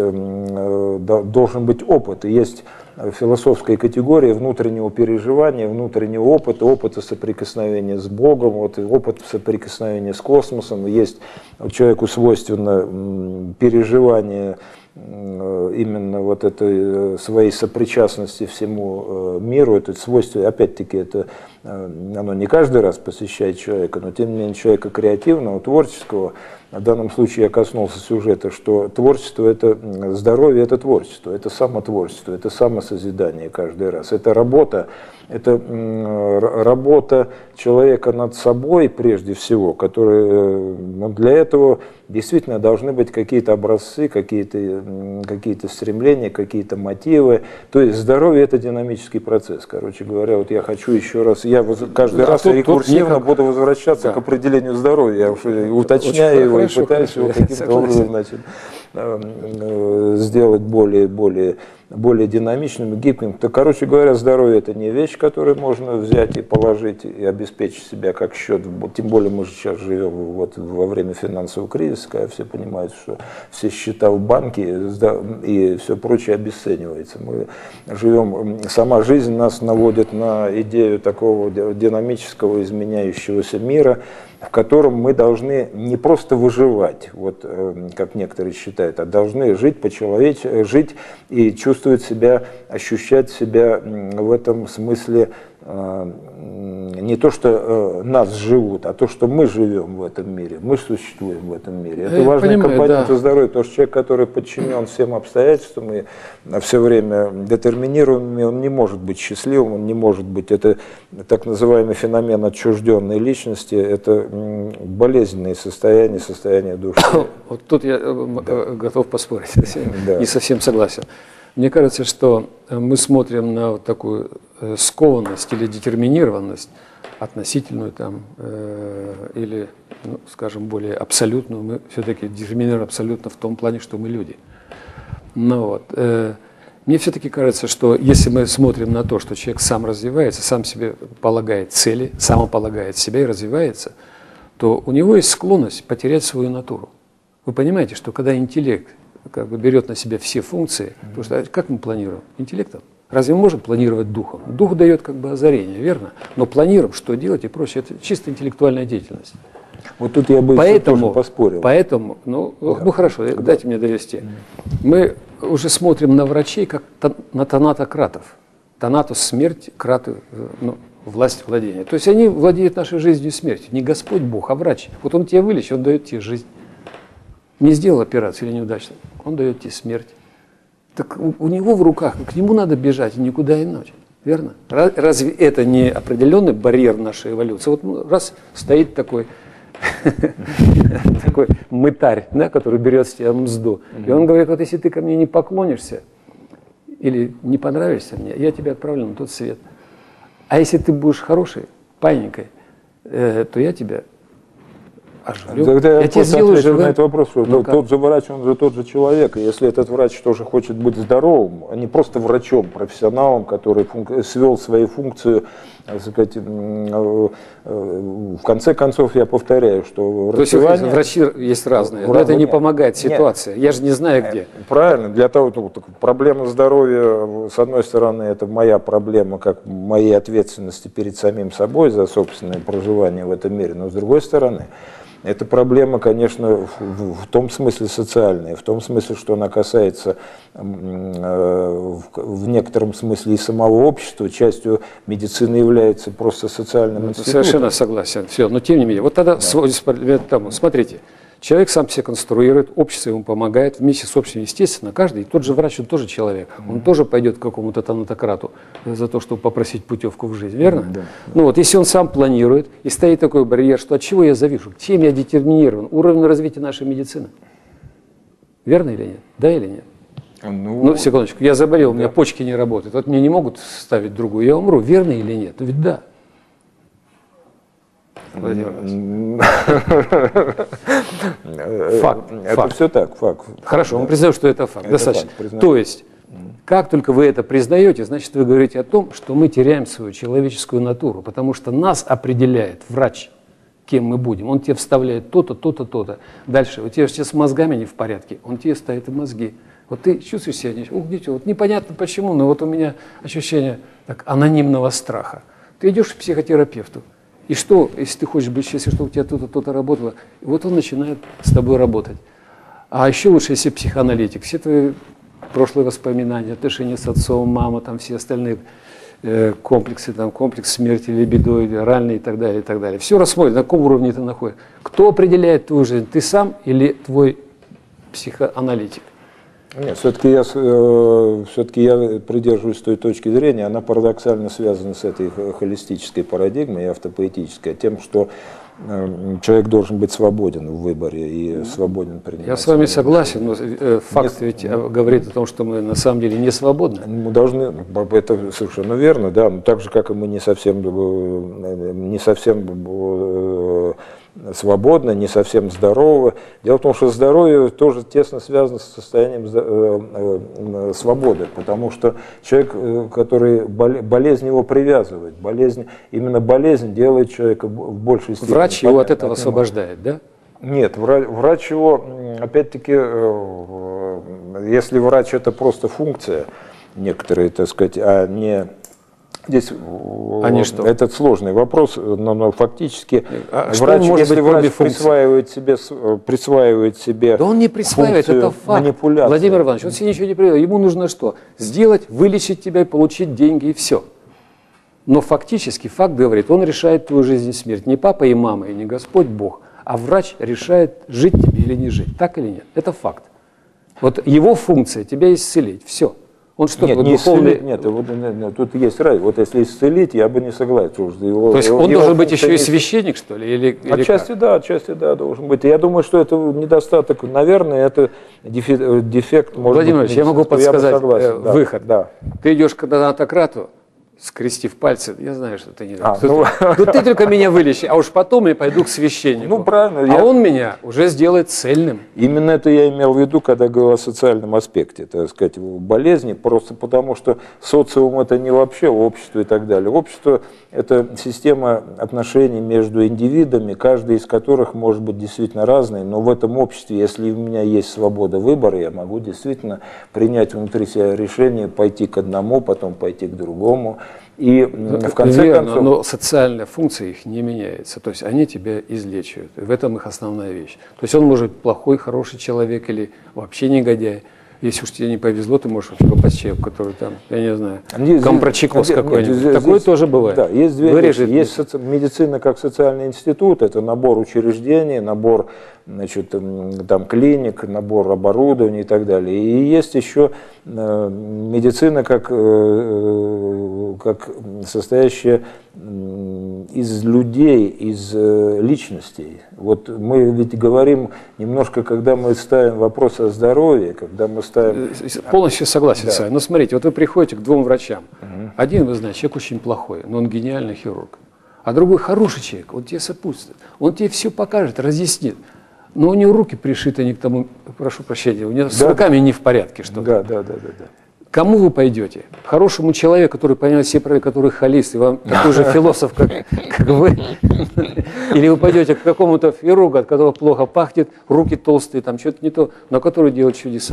опыт. И есть философская категория внутреннего переживания, внутреннего опыта соприкосновения с Богом, опыт соприкосновения с космосом. Есть человеку свойственно переживание именно вот этой своей сопричастности всему миру, это свойство, опять-таки, это оно не каждый раз посещает человека, но тем не менее человека креативного, творческого. В данном случае я коснулся сюжета, что творчество – это здоровье, это творчество, это самотворчество, это самосозидание каждый раз. Это работа человека над собой прежде всего, для этого действительно должны быть какие-то образцы, какие-то стремления, какие-то мотивы. То есть здоровье – это динамический процесс. Короче говоря, вот я хочу еще раз, я каждый раз рекурсивно буду возвращаться к определению здоровья, я уточняю его и пытаюсь его каким-то образом сделать более динамичным, гибким. То, короче говоря, здоровье – это не вещь, которую можно взять и положить и обеспечить себя как счет. Тем более мы сейчас живем во время финансового кризиса, когда все понимают, что все счета в банке и все прочее обесценивается. Мы живем, сама жизнь нас наводит на идею такого динамического, изменяющегося мира, в котором мы должны не просто выживать, как некоторые считают, а должны жить по-человечески, жить и чувствовать себя, ощущать себя в этом смысле не то, что нас живут, а то, что мы живем в этом мире, мы существуем в этом мире. Это важный компонент здоровья, потому что человек, который подчинен всем обстоятельствам и все время детерминируемый, он не может быть счастливым, он не может быть, это так называемый феномен отчужденной личности, это болезненные состояния души. Вот тут я готов поспорить, не совсем согласен. Мне кажется, что мы смотрим на вот такую скованность или детерминированность, относительную там, или, ну, скажем, более абсолютную. Мы все-таки детерминированы абсолютно в том плане, что мы люди. Но вот, мне все-таки кажется, что если мы смотрим на то, что человек сам развивается, сам себе полагает цели, сам полагает себя и развивается, то у него есть склонность потерять свою натуру. Вы понимаете, что когда интеллект как бы берет на себя все функции, потому что как мы планируем? Интеллектом. Разве мы можем планировать духом? Дух дает как бы озарение, верно? Но планируем, что делать и прочее, это чисто интеллектуальная деятельность. Вот тут я бы тоже поспорил. Поэтому, ну хорошо, дайте мне довести. Мы уже смотрим на врачей как на тонатократов. Тонатус – смерть, краты – власть владения. То есть они владеют нашей жизнью и смертью. Не Господь Бог, а врач. Вот он тебя вылечит, он дает тебе жизнь. Не сделал операцию или неудачно, он дает тебе смерть. Так у него в руках, к нему надо бежать и никуда иначе, верно? Разве это не определенный барьер нашей эволюции? Вот раз стоит такой мытарь, да, который берет с тебя мзду, и он говорит, вот если ты ко мне не поклонишься или не понравишься мне, я тебя отправлю на тот свет. А если ты будешь хорошей, паинькой, то я тебя Тогда я просто отвечу на этот вопрос, что тот же врач, он же тот же человек. И если этот врач тоже хочет быть здоровым, а не просто врачом, профессионалом, который свел свои функции, так сказать, в конце концов, я повторяю, что врачевание... То есть врачи есть разные, но это не помогает ситуации. Я же не знаю где. Правильно. Для того, проблема здоровья, с одной стороны, это моя проблема, как моей ответственности перед самим собой за собственное проживание в этом мире, но с другой стороны, эта проблема, конечно, в том смысле социальная, в том смысле, что она касается в некотором смысле и самого общества, частью медицины является просто социальным институтом. Совершенно согласен. Все, но тем не менее, вот тогда, смотрите, человек сам себе конструирует, общество ему помогает, вместе с обществом, естественно, каждый, тот же врач, он тоже человек, он тоже пойдет к какому-то тонатократу за то, чтобы попросить путевку в жизнь, верно? Да. Ну вот, если он сам планирует, и стоит такой барьер, что от чего я завишу, чем я детерминирован, уровень развития нашей медицины. Верно или нет? Да или нет? Ну, секундочку, я заболел, у меня почки не работают, вот мне не могут ставить другую, я умру, верно или нет? Ну ведь да. Факт. Это все так, факт. Хорошо, мы признаем, что это факт. Достаточно. То есть, как только вы это признаете, значит, вы говорите о том, что мы теряем свою человеческую натуру, потому что нас определяет врач, кем мы будем. Он тебе вставляет то-то, то-то, то-то. Дальше, у тебя же с мозгами не в порядке, он тебе ставит и мозги. Вот ты чувствуешь себя, вот непонятно почему, но вот у меня ощущение так, анонимного страха. Ты идешь к психотерапевту. И что, если ты хочешь быть счастлив, что у тебя то-то, то-то работало, и вот он начинает с тобой работать. А еще лучше, если психоаналитик, все твои прошлые воспоминания, отношения с отцом, мама, там все остальные комплексы, там комплекс смерти, либидо, оральный и так далее, и так далее. Все рассмотрит, на каком уровне ты находишься. Кто определяет твою жизнь, ты сам или твой психоаналитик? Нет, все-таки я придерживаюсь той точки зрения, она парадоксально связана с этой холистической парадигмой и автопоэтической, тем, что человек должен быть свободен в выборе и свободен принимать. Я с вами согласен, но факт ведь говорит о том, что мы на самом деле не свободны. Мы должны, это совершенно верно, да, но так же, как и мы не совсем свободно, не совсем здорово. Дело в том, что здоровье тоже тесно связано с состоянием свободы, потому что человек, который болезнь его привязывает, именно болезнь делает человека в большей степени. Врач его от этого освобождает, да? Нет, врач его, опять-таки, если врач это просто функция некоторые, так сказать, а не... Здесь этот сложный вопрос, но фактически врач, если врач присваивает себе да он не присваивает, это факт. Владимир Иванович, он себе ничего не присваивает. Ему нужно что? Сделать, вылечить тебя и получить деньги, и все. Но фактически факт говорит, он решает твою жизнь и смерть. Не папа и мама, и не Господь Бог, а врач решает, жить тебе или не жить. Так или нет? Это факт. Вот его функция тебя исцелить. Все. Он что, нет, вот не духовный... исцелить, нет, вот, тут есть разница. Вот если исцелить, я бы не согласен. То есть он должен быть еще и священник, что ли? Или отчасти да, должен быть. Я думаю, что это недостаток, наверное, это дефект, может Владимир Ильич, я могу подсказать выход. Да. Ты идешь к донатократу, скрестив пальцы, я знаю, что ты не так. Ну ты только меня вылечи, а уж потом я пойду к священнику. Ну, правильно. А он меня уже сделает цельным. Именно это я имел в виду, когда говорил о социальном аспекте, так сказать, болезни, просто потому что социум это не вообще общество и так далее. Общество это система отношений между индивидами, каждый из которых может быть действительно разный, но в этом обществе, если у меня есть свобода выбора, я могу действительно принять внутри себя решение пойти к одному, потом пойти к другому. И в конце концов... Но социальная функция их не меняется. То есть они тебя излечивают. И в этом их основная вещь. То есть он может быть плохой, хороший человек или вообще негодяй. Если уж тебе не повезло, ты можешь попасть в человека, который там, я не знаю, компрочекос какой-нибудь. Такое тоже бывает. Да, есть две вещи. Есть медицина как социальный институт, это набор учреждений, набор, значит, там, клиник, набор оборудования и так далее. И есть еще медицина как состоящая из людей, из личностей. Вот мы ведь говорим немножко, когда мы ставим вопрос о здоровье, когда мы ставим... Полностью согласен с вами. Но смотрите, вот вы приходите к двум врачам. Один, вы знаете, человек очень плохой, но он гениальный хирург. А другой хороший человек, он тебе сопутствует, он тебе все покажет, разъяснит. Но у него руки пришиты не к тому, прошу прощения, у него с руками не в порядке что-то. Да. Кому вы пойдете? Хорошему человеку, который понимает все правила, который холист, и вам такой же философ, как вы? Или вы пойдете к какому-то хирургу, от которого плохо пахнет, руки толстые, там что-то не то, но который делает чудеса?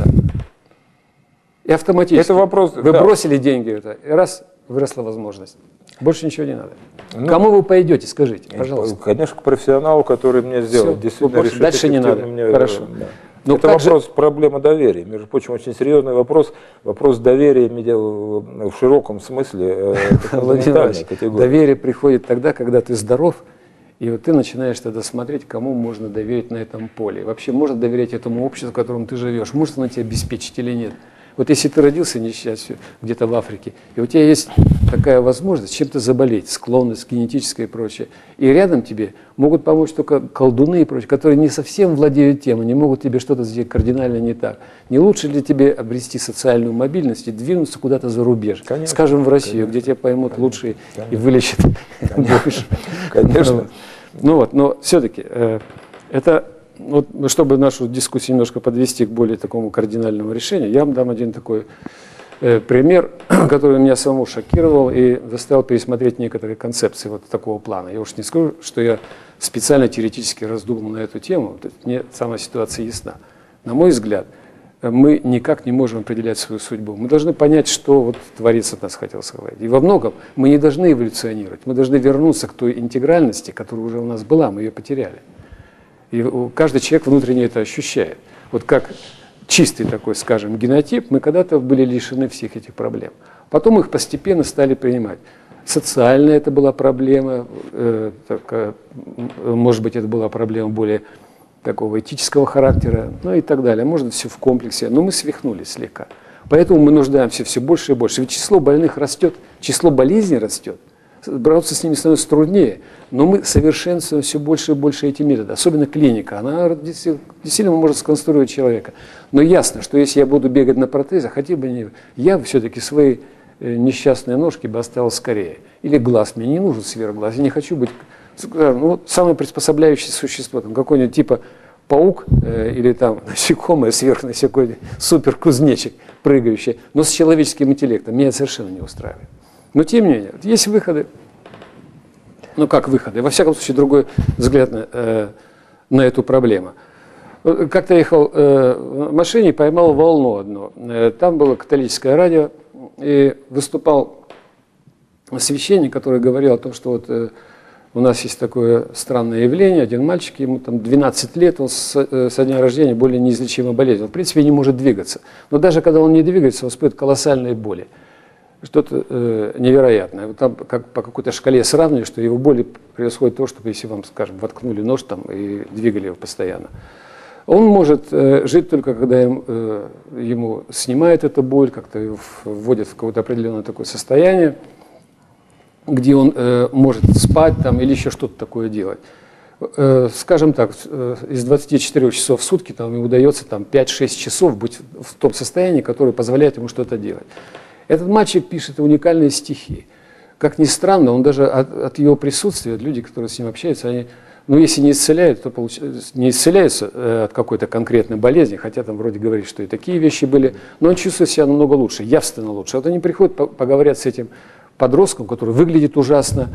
И автоматически это вопрос, вы бросили деньги, и раз, выросла возможность. Больше ничего не надо. Кому вы пойдете, скажите, пожалуйста. Конечно, к профессионалу, который мне сделает. Действительно решит. Дальше не надо. Хорошо. Но это вопрос, проблема доверия. Между прочим, очень серьезный вопрос. Вопрос доверия в широком смысле. Доверие приходит тогда, когда ты здоров, и вот ты начинаешь тогда смотреть, кому можно доверить на этом поле. Вообще можно доверять этому обществу, в котором ты живешь. Может оно тебя обеспечить или нет. Вот если ты родился несчастью где-то в Африке, и у тебя есть такая возможность чем-то заболеть, склонность генетическая и прочее, и рядом тебе могут помочь только колдуны и прочее, которые не совсем владеют темой, не могут тебе что-то сделать кардинально не так. Не лучше ли тебе обрести социальную мобильность и двинуться куда-то за рубеж? Конечно, скажем, в Россию, где тебя поймут лучше и вылечат больше. Конечно. Ну вот, но все-таки это... Вот, чтобы нашу дискуссию немножко подвести к более такому кардинальному решению, я вам дам один такой пример, который меня самого шокировал и заставил пересмотреть некоторые концепции вот такого плана. Я уж не скажу, что я специально теоретически раздумал на эту тему, мне сама ситуация ясна. На мой взгляд, мы никак не можем определять свою судьбу. Мы должны понять, что вот Творец от нас хотел сказать. И во многом мы не должны эволюционировать, мы должны вернуться к той интегральности, которая уже у нас была, мы ее потеряли. И каждый человек внутренне это ощущает. Вот как чистый такой, скажем, генотип, мы когда-то были лишены всех этих проблем. Потом их постепенно стали принимать. Социальная это была проблема, может быть, это была проблема более такого этического характера, ну и так далее. Может, все в комплексе, но мы свихнулись слегка. Поэтому мы нуждаемся все больше и больше. Ведь число больных растет, число болезней растет. Бороться с ними становится труднее, но мы совершенствуем все больше и больше эти методы, особенно клиника, она действительно может сконструировать человека. Но ясно, что если я буду бегать на протезах, хотя бы не, я все-таки свои несчастные ножки бы оставил скорее. Или глаз, мне не нужен сверхглаз, я не хочу быть, ну, вот самое приспособляющее существо, там какой-нибудь типа паук или там насекомое, сверхнасекомое, суперкузнечик прыгающий, но с человеческим интеллектом, меня это совершенно не устраивает. Но тем не менее, есть выходы. Ну как выходы? Во всяком случае, другой взгляд на эту проблему. Как-то ехал в машине и поймал волну одну. Там было католическое радио, и выступал священник, который говорил о том, что вот у нас есть такое странное явление. Один мальчик, ему там 12 лет, он со дня рождения более неизлечимой болезнью. Он, в принципе, не может двигаться. Но даже когда он не двигается, он испытывает колоссальные боли. что-то невероятное. Вот там как по какой-то шкале сравнивали, что его боли происходит то, что если вам, скажем, воткнули нож там и двигали его постоянно. Он может жить только когда ему снимают эту боль, как-то его вводят в какое-то определенное такое состояние, где он может спать там, или еще что-то такое делать. Скажем так, из 24 часов в сутки там, ему удается 5-6 часов быть в том состоянии, которое позволяет ему что-то делать. Этот мальчик пишет уникальные стихи. Как ни странно, он даже от его присутствия, люди, которые с ним общаются, они, ну, если не исцеляют, то не исцеляются от какой-то конкретной болезни, хотя там вроде говорит, что и такие вещи были, но он чувствует себя намного лучше, явственно лучше. Вот они приходят, поговорят с этим подростком, который выглядит ужасно,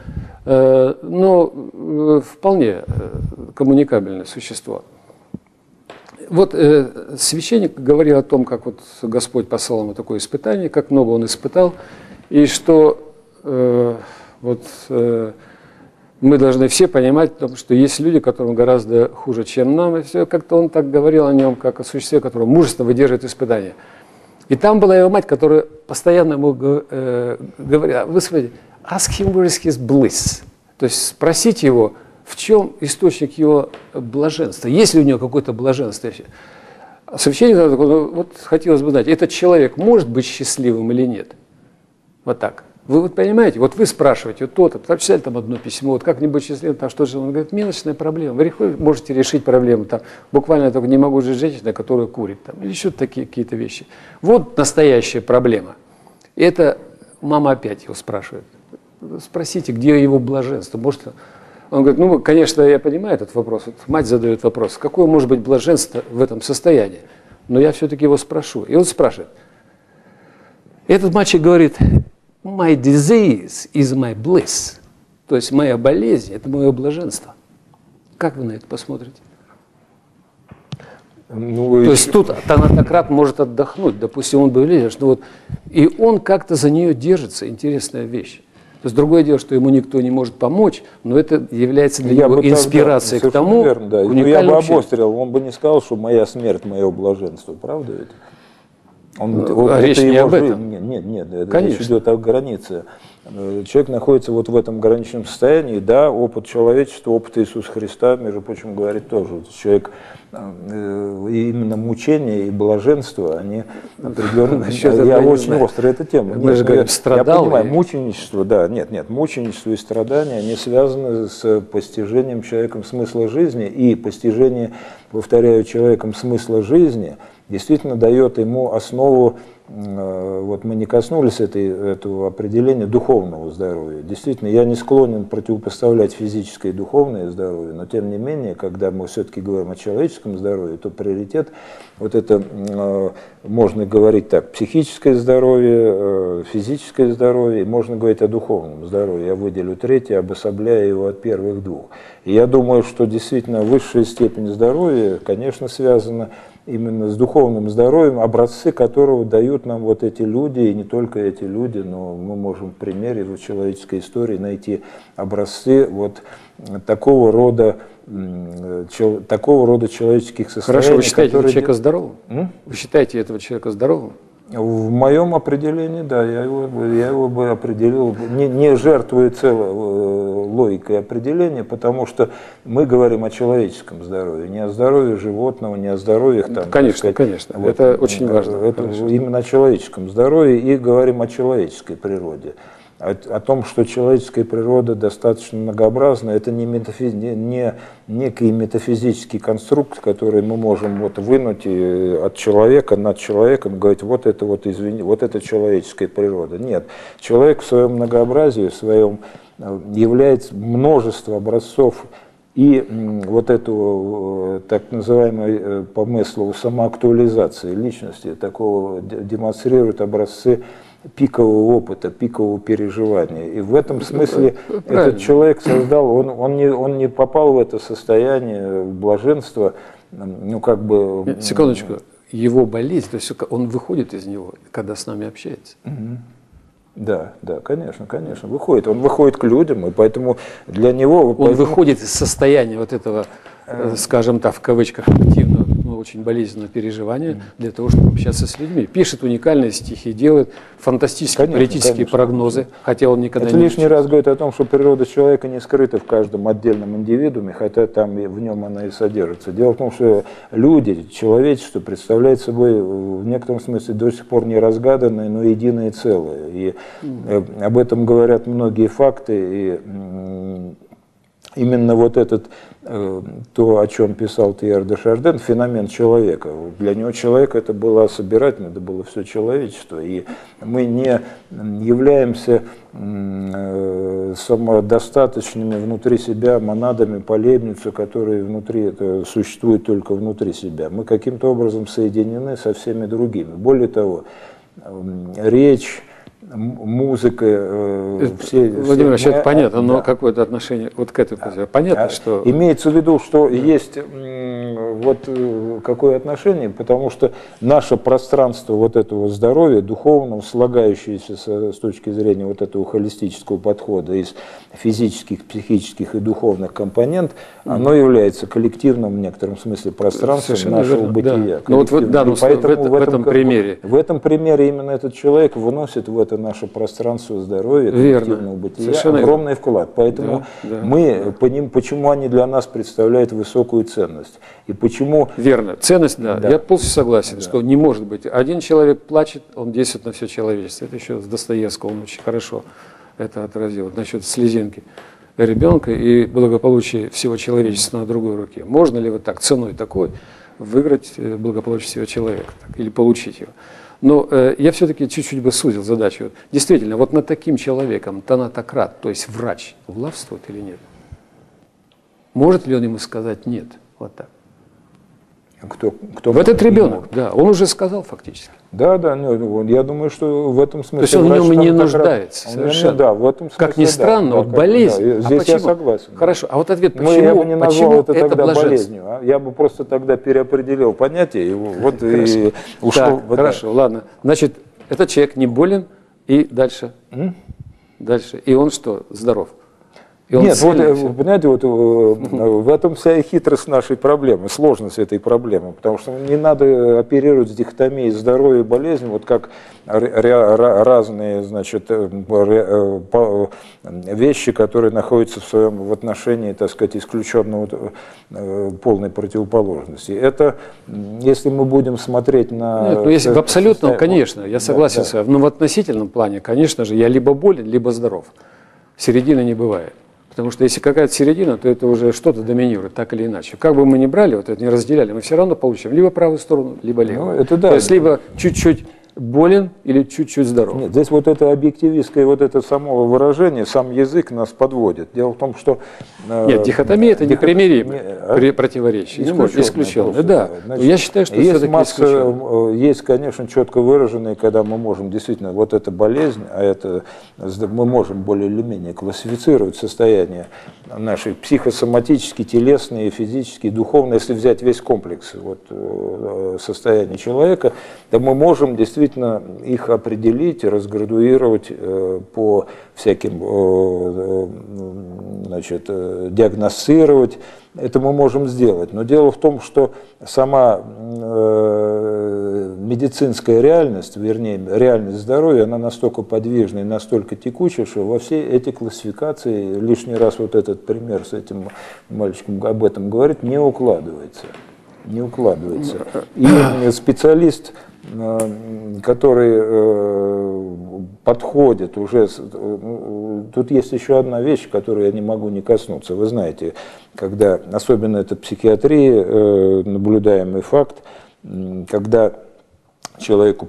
но вполне коммуникабельное существо. Вот священник говорил о том, как вот Господь послал ему такое испытание, как много он испытал, и что мы должны все понимать, что есть люди, которым гораздо хуже, чем нам, и все, как-то он так говорил о нем, как о существе, которое мужественно выдерживает испытания. И там была его мать, которая постоянно ему говорила: вы смотрите, ask him where is his bliss. То есть спросите его, в чем источник его блаженства, есть ли у него какое-то блаженство. Священник, вот хотелось бы знать, этот человек может быть счастливым или нет? Вот так. Вы вот понимаете, вот вы спрашиваете, вот то-то, прочитали там одно письмо, вот как-нибудь счастливым, там что же, он говорит, мелочная проблема, вы можете решить проблему, там, буквально только не могу жить женщина, которая курит, там, или еще такие какие-то вещи. Вот настоящая проблема. И это мама опять его спрашивает, спросите, где его блаженство, может, он говорит, ну, конечно, я понимаю этот вопрос, вот мать задает вопрос, какое может быть блаженство в этом состоянии, но я все-таки его спрошу. И он спрашивает, этот мальчик говорит, my disease is my bliss. То есть моя болезнь – это мое блаженство. Как вы на это посмотрите? Ну, то есть тут Танатократ может отдохнуть. Допустим, он бы видел, что вот… И он как-то за нее держится. Интересная вещь. То есть другое дело, что ему никто не может помочь, но это является для него инспирацией к тому, верно, да. Ну, я бы обострил, он бы не сказал, что моя смерть – мое блаженство. Правда ведь? Речь не об этом. Нет, речь идет о границе. Человек находится вот в этом граничном состоянии, да, опыт человечества, опыт Иисуса Христа, между прочим, говорит тоже. Человек, именно мучение и блаженство, они определенно, я очень острый эта тема. Мы же говорим, страдал. Я понимаю, мученичество, да, нет, мученичество и страдания, они связаны с постижением человеком смысла жизни, и постижение, повторяю, человеком смысла жизни действительно дает ему основу, вот мы не коснулись этого определения духовного здоровья. Действительно, я не склонен противопоставлять физическое и духовное здоровье, но тем не менее, когда мы все-таки говорим о человеческом здоровье, то приоритет, вот это, можно говорить так, психическое здоровье, физическое здоровье, можно говорить о духовном здоровье. Я выделю третье, обособляя его от первых двух. И я думаю, что действительно высшая степень здоровья, конечно, связана именно с духовным здоровьем, образцы которого дают нам вот эти люди, и не только эти люди, но мы можем в примере в человеческой истории найти образцы вот такого рода человеческих состояний. Хорошо, вы считаете этого человека здоровым? Вы считаете этого человека здоровым? В моем определении, да, я его бы определил, не жертвуя целой логикой определения, потому что мы говорим о человеческом здоровье, не о здоровье животного, не о здоровье там. Конечно, конечно, вот, это очень важно. Это именно о человеческом здоровье, и говорим о человеческой природе. О том, что человеческая природа достаточно многообразна, это не некий метафизический конструкт, который мы можем вот вынуть от человека над человеком, говорить, вот это вот, извини, вот это человеческая природа. Нет, человек в своем многообразии, в своем является множество образцов и вот эту так называемую по Маслоу самоактуализации личности, такого демонстрируют образцы пикового опыта, пикового переживания. И в этом смысле этот человек создал, он не попал в это состояние блаженства, ну как бы… Секундочку, его болезнь, то есть он выходит из него, когда с нами общается. Да, конечно, выходит. Он выходит к людям, и поэтому для него… Он выходит из состояния вот этого, скажем так, в кавычках, активного, ему очень болезненное переживание для того, чтобы общаться с людьми. Пишет уникальные стихи, делает фантастические политические прогнозы, хотя он никогда это не лишний раз говорит о том, что природа человека не скрыта в каждом отдельном индивидууме, хотя там в нем она и содержится. Дело в том, что люди, человечество представляет собой в некотором смысле до сих пор не разгаданное, но единое целое. И об этом говорят многие факты. И именно вот этот, то, о чем писал Тьер де Шарден, феномен человека. Для него человек это было собирательно, это было все человечество. И мы не являемся самодостаточными внутри себя монадами по Лейбницу, которые внутри, это существуют только внутри себя. Мы каким-то образом соединены со всеми другими. Более того, речь, музыка, Владимир, все это понятно, но да. Какое-то отношение вот к этому понятно, что... Имеется в виду, что есть вот какое отношение, потому что наше пространство вот этого здоровья, духовного, слагающееся с точки зрения вот этого холистического подхода из физических, психических и духовных компонент, оно является коллективным в некотором смысле пространством совершенно нашего верно, бытия. Да. Но вот в данном в этом примере. В этом примере именно этот человек вносит в это наше пространство здоровья, коллективного бытия огромный вклад. Поэтому мы по ним, почему они для нас представляют высокую ценность. И почему... Верно. Ценность, да. Я полностью согласен, что не может быть. Один человек плачет, он действует на все человечество. Это еще с Достоевского он очень хорошо это отразил. Насчет слезинки ребенка и благополучия всего человечества на другой руке. Можно ли вот так, ценой такой, выиграть благополучие всего человека так, или получить его? Но я все-таки чуть-чуть бы сузил задачу. Действительно, вот над таким человеком танатократ, то есть врач, властвует или нет? Может ли он ему сказать нет? Вот так. Кто в этот ребенок, да, он уже сказал фактически. Да, я думаю, что в этом смысле... То есть он в нем и не нуждается совершенно. Да, в этом смысле, как ни странно, да, вот болезнь. Да, здесь я согласен. Хорошо, а вот ответ, почему, я бы не назвал это тогда блаженство? Болезнью, я бы просто тогда переопределил понятие. Вот хорошо, и ушел, так, вот хорошо, так. Ладно. Значит, этот человек не болен, и дальше. Дальше. И он что, здоров? Нет, вот, понимаете, вот в этом вся и хитрость нашей проблемы, сложность этой проблемы, потому что не надо оперировать с дихотомией здоровья и болезни, вот как разные, значит, вещи, которые находятся в своем отношении, так сказать, исключенного полной противоположности. Это, если мы будем смотреть на... Нет, ну если в абсолютном, конечно, я согласен с вами, но в относительном плане, конечно же, я либо болен, либо здоров. Середины не бывает. Потому что если какая-то середина, то это уже что-то доминирует, так или иначе. Как бы мы ни брали, вот это не разделяли, мы все равно получим либо правую сторону, либо левую. Это да. То есть либо чуть-чуть болен или чуть-чуть здоров. Нет, здесь вот это объективистское, вот это само выражение, сам язык нас подводит. Дело в том, что... Нет, дихотомия это непримиримое противоречие. Исключено. Да. Значит, я считаю, что есть масса, есть, конечно, четко выраженные, когда мы можем действительно, вот эта болезнь, а это мы можем более или менее классифицировать состояние наши психосоматические, телесные, физические, духовные, если взять весь комплекс вот, состояния человека, то мы можем действительно их определить, разградуировать по всяким, значит, диагностировать. Это мы можем сделать. Но дело в том, что сама медицинская реальность, вернее, реальность здоровья, она настолько подвижна и настолько текучая, что во все эти классификации, лишний раз вот этот пример с этим мальчиком об этом говорит, не укладывается. Не укладывается. И специалист, который подходит уже... Тут есть еще одна вещь, которую я не могу не коснуться. Вы знаете, когда, особенно это в психиатрии, наблюдаемый факт, когда человеку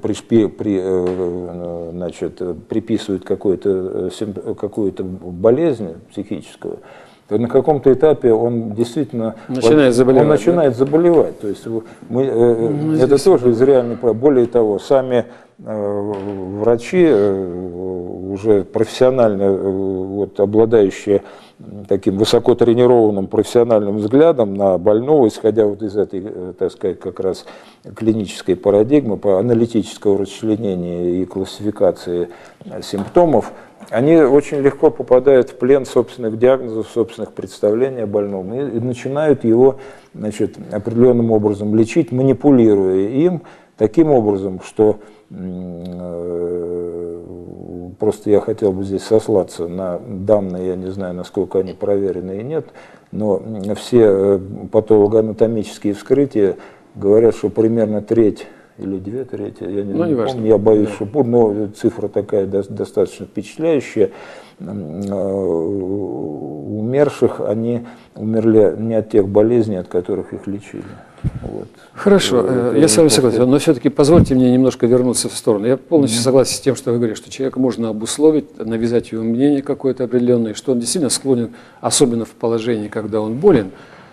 приписывают какую-то болезнь психическую, то на каком-то этапе он действительно начинает заболевать. То есть это тоже из реальной проблемы. Более того, сами врачи, уже профессионально вот, обладающие таким высоко тренированным профессиональным взглядом на больного, исходя вот из этой, так сказать, как раз клинической парадигмы по аналитического расчленения и классификации симптомов, они очень легко попадают в плен собственных диагнозов, собственных представлений о больном и начинают его, значит, определенным образом лечить, манипулируя им таким образом, что просто я хотел бы здесь сослаться на данные, я не знаю, насколько они проверены и нет, но все патологоанатомические вскрытия говорят, что примерно треть или 2/3, я не помню, я боюсь, что но цифра такая достаточно впечатляющая. Умерших, они умерли не от тех болезней, от которых их лечили. Вот. Хорошо, я с вами согласен, но все-таки позвольте мне немножко вернуться в сторону. Я полностью согласен с тем, что вы говорите, что человека можно обусловить, навязать его мнение какое-то определенное, что он действительно склонен, особенно в положении, когда он болен,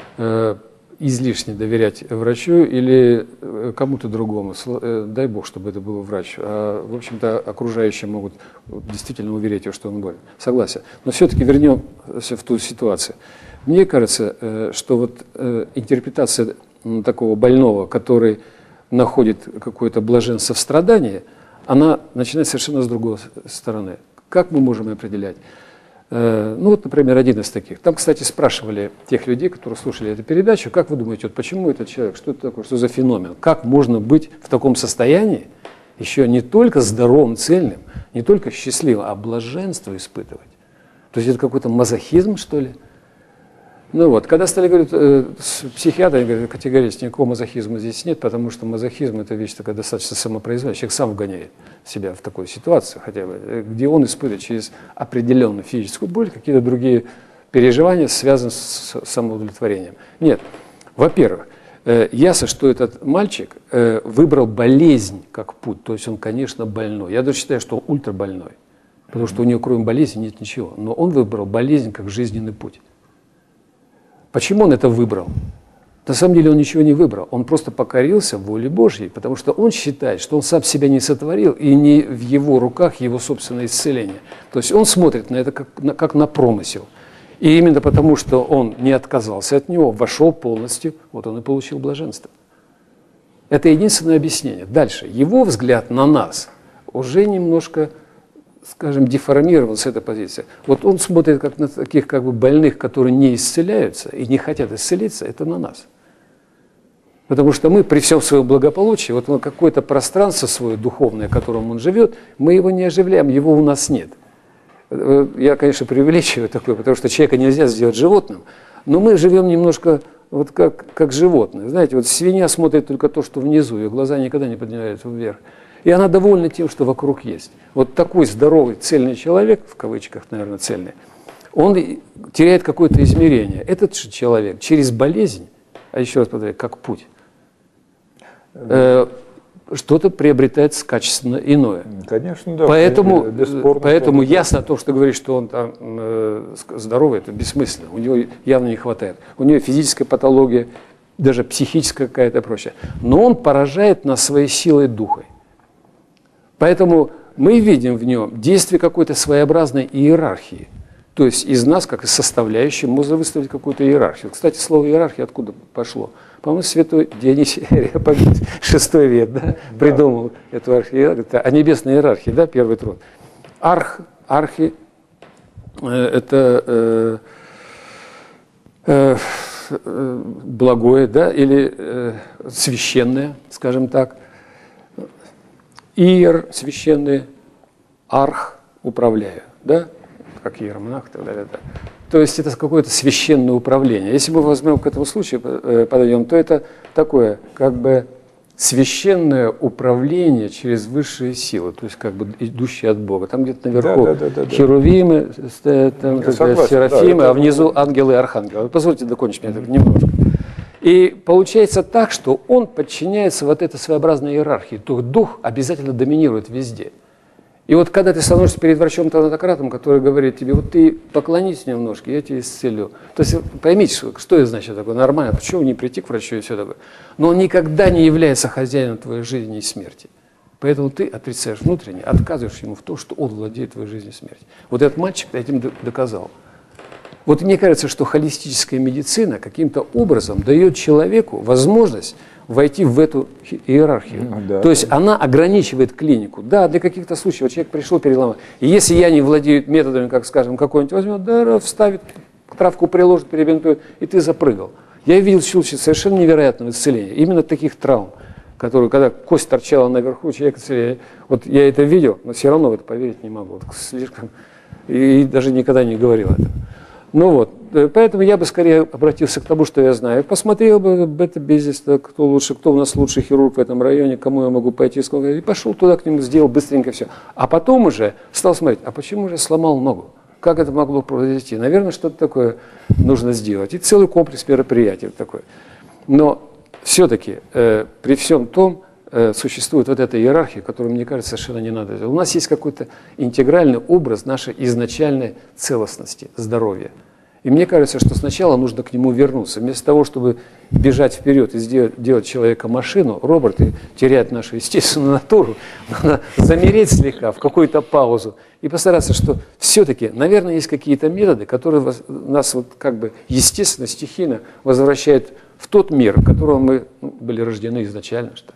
излишне доверять врачу или кому-то другому. Дай бог, чтобы это был врач. А, в общем-то, окружающие могут действительно уверить его, что он болен. Согласен. Но все-таки вернемся в ту ситуацию. Мне кажется, что вот интерпретация такого больного, который находит какое-то блаженство в страдании, она начинает совершенно с другой стороны. Как мы можем определять? Ну вот, например, один из таких. Там, кстати, спрашивали тех людей, которые слушали эту передачу, как вы думаете, вот почему этот человек, что это такое, что за феномен? Как можно быть в таком состоянии, еще не только здоровым, цельным, не только счастливым, а блаженство испытывать? То есть это какой-то мазохизм, что ли? Ну вот, когда стали говорить, психиатры говорят, категорически никакого мазохизма здесь нет, потому что мазохизм – это вещь такая достаточно самопроизвольная. Человек сам вгоняет себя в такую ситуацию, хотя бы, где он испытывает через определенную физическую боль, какие-то другие переживания, связанные с самоудовлетворением. Нет. Во-первых, ясно, что этот мальчик выбрал болезнь как путь, то есть он, конечно, больной. Я даже считаю, что он ультрабольной, потому что у него кроме болезни нет ничего. Но он выбрал болезнь как жизненный путь. Почему он это выбрал? На самом деле он ничего не выбрал, он просто покорился воле Божьей, потому что он считает, что он сам себя не сотворил, и не в его руках его собственное исцеление. То есть он смотрит на это как на промысел. И именно потому, что он не отказался от него, вошел полностью, вот он и получил блаженство. Это единственное объяснение. Дальше, его взгляд на нас уже немножко, скажем, деформирован с этой позиции. Вот он смотрит как на таких как бы больных, которые не исцеляются и не хотят исцелиться, это на нас. Потому что мы при всем своем благополучии, вот какое-то пространство свое духовное, в котором он живет, мы его не оживляем, его у нас нет. Я, конечно, преувеличиваю такое, потому что человека нельзя сделать животным, но мы живем немножко вот как животные. Знаете, вот свинья смотрит только то, что внизу, ее глаза никогда не поднимаются вверх. И она довольна тем, что вокруг есть. Вот такой здоровый, цельный человек, в кавычках, наверное, цельный, он теряет какое-то измерение. Этот же человек через болезнь, а еще раз повторяю, как путь, что-то приобретается качественно иное. Конечно, да. Поэтому ясно то, что говорит, что он там здоровый, это бессмысленно. У него явно не хватает. У него физическая патология, даже психическая какая-то и прочее. Но он поражает нас своей силой духа. Поэтому мы видим в нем действие какой-то своеобразной иерархии. То есть из нас, как из составляющей, можно выставить какую-то иерархию. Кстати, слово иерархия откуда пошло? По-моему, святой Дионисий Ареопагит, VI век, да, придумал эту иерархию. А небесная иерархия, да, первый трон. Архи, это благое, да, или священное, скажем так. Иер, священный, арх, управляю, да, как иеромонах и так далее. Да. То есть это какое-то священное управление. Если мы возьмем к этому случаю, подойдем, то это такое, как бы, священное управление через высшие силы, то есть как бы идущие от Бога. Там где-то наверху херувимы, серафимы, а внизу ангелы и архангелы. Позвольте докончить мне немножко. И получается так, что он подчиняется вот этой своеобразной иерархии. То есть дух обязательно доминирует везде. И вот когда ты становишься перед врачом-тонатократом, который говорит тебе, вот ты поклонись немножко, я тебя исцелю. То есть поймите, что это значит такое нормально, почему не прийти к врачу и все такое. Но он никогда не является хозяином твоей жизни и смерти. Поэтому ты отрицаешь внутренне, отказываешь ему в том, что он владеет твоей жизнью и смертью. Вот этот мальчик этим доказал. Вот мне кажется, что холистическая медицина каким-то образом дает человеку возможность войти в эту иерархию. Да. То есть она ограничивает клинику. Да, для каких-то случаев вот человек пришел переломать. И если я не владею методами, как, скажем, какой-нибудь возьмет, да, вставит, травку приложит, перебинтует, и ты запрыгал. Я видел случаи совершенно невероятного исцеления. Именно таких травм, которые, когда кость торчала наверху, человек исцеляет. Вот я это видел, но все равно в это поверить не могу. Вот слишком... И даже никогда не говорил этого. Ну вот, поэтому я бы скорее обратился к тому, что я знаю. Посмотрел бы бета-бизнес, кто лучше, кто у нас лучший хирург в этом районе, кому я могу пойти, сколько, и пошел туда к нему, сделал быстренько все. А потом уже стал смотреть, а почему же сломал ногу? Как это могло произойти? Наверное, что-то такое нужно сделать. И целый комплекс мероприятий такой. Но все-таки при всем том существует вот эта иерархия, которую, мне кажется, совершенно не надо. У нас есть какой-то интегральный образ нашей изначальной целостности, здоровья. И мне кажется, что сначала нужно к нему вернуться. Вместо того, чтобы бежать вперед и делать человека машину, робот, и терять нашу естественную натуру, надо замереть слегка в какую-то паузу и постараться, что все-таки, наверное, есть какие-то методы, которые нас вот как бы естественно, стихийно возвращают в тот мир, в котором мы были рождены изначально, что ли.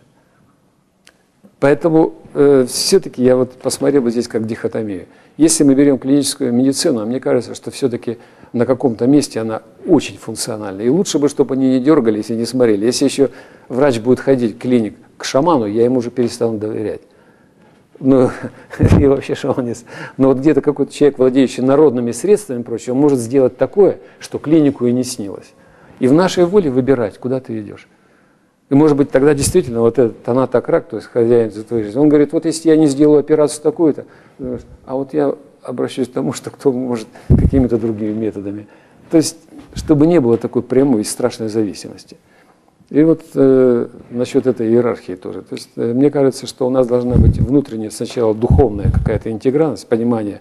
Поэтому все-таки я вот посмотрел бы здесь как дихотомию. Если мы берем клиническую медицину, мне кажется, что все-таки на каком-то месте она очень функциональна. И лучше бы, чтобы они не дергались и не смотрели. Если еще врач будет ходить, клиник, к шаману, я ему уже перестану доверять. Ну, и вообще шаманец. Но вот где-то какой-то человек, владеющий народными средствами и прочее, он может сделать такое, что клинику и не снилось. И в нашей воле выбирать, куда ты идешь. И, может быть, тогда действительно вот этот Танат Акрак, то есть хозяин за твою жизнь, он говорит, вот если я не сделаю операцию такую-то, а вот я обращусь к тому, что кто может какими-то другими методами. То есть, чтобы не было такой прямой и страшной зависимости. И вот насчет этой иерархии тоже. То есть, мне кажется, что у нас должна быть внутренняя сначала духовная какая-то интегральность, понимание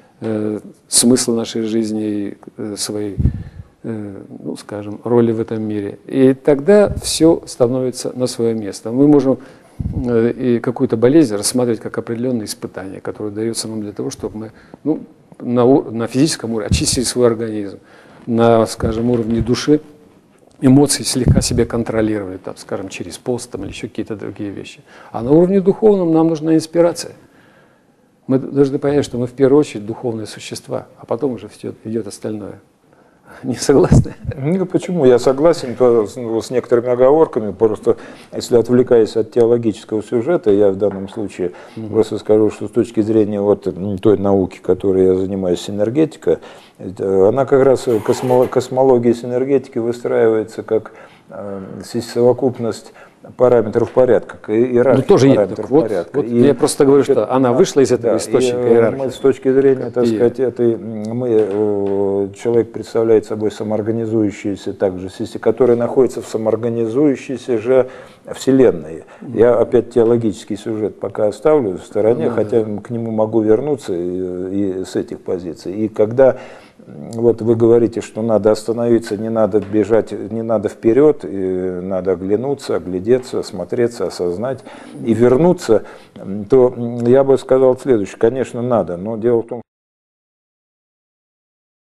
смысла нашей жизни и своей, ну, скажем, роли в этом мире. И тогда все становится на свое место. Мы можем и какую-то болезнь рассматривать как определенное испытание, которое дается нам для того, чтобы мы на физическом уровне очистили свой организм, на, скажем, уровне души, эмоции слегка себя контролировали, там, скажем, через пост там, или еще какие-то другие вещи. А на уровне духовном нам нужна инспирация. Мы должны понять, что мы в первую очередь духовные существа, а потом уже все идет остальное. Не согласны? Ну, почему? Я согласен с некоторыми оговорками, просто если отвлекаясь от теологического сюжета, я в данном случае просто скажу, что с точки зрения вот той науки, которой я занимаюсь, синергетика, она как раз, космология синергетики выстраивается как совокупность параметров порядка, иерархия параметров порядка. Вот я просто говорю, что она вышла из этого источника иерархии. С точки зрения, так сказать, человек представляет собой самоорганизующуюся также систему, которая находится в самоорганизующейся же Вселенной. Я опять теологический сюжет пока оставлю в стороне, хотя к нему могу вернуться и с этих позиций. И когда вот вы говорите, что надо остановиться, не надо бежать, не надо вперед, надо оглянуться, оглядеться, осмотреться, осознать и вернуться, то я бы сказал следующее. Конечно, надо, но дело в том,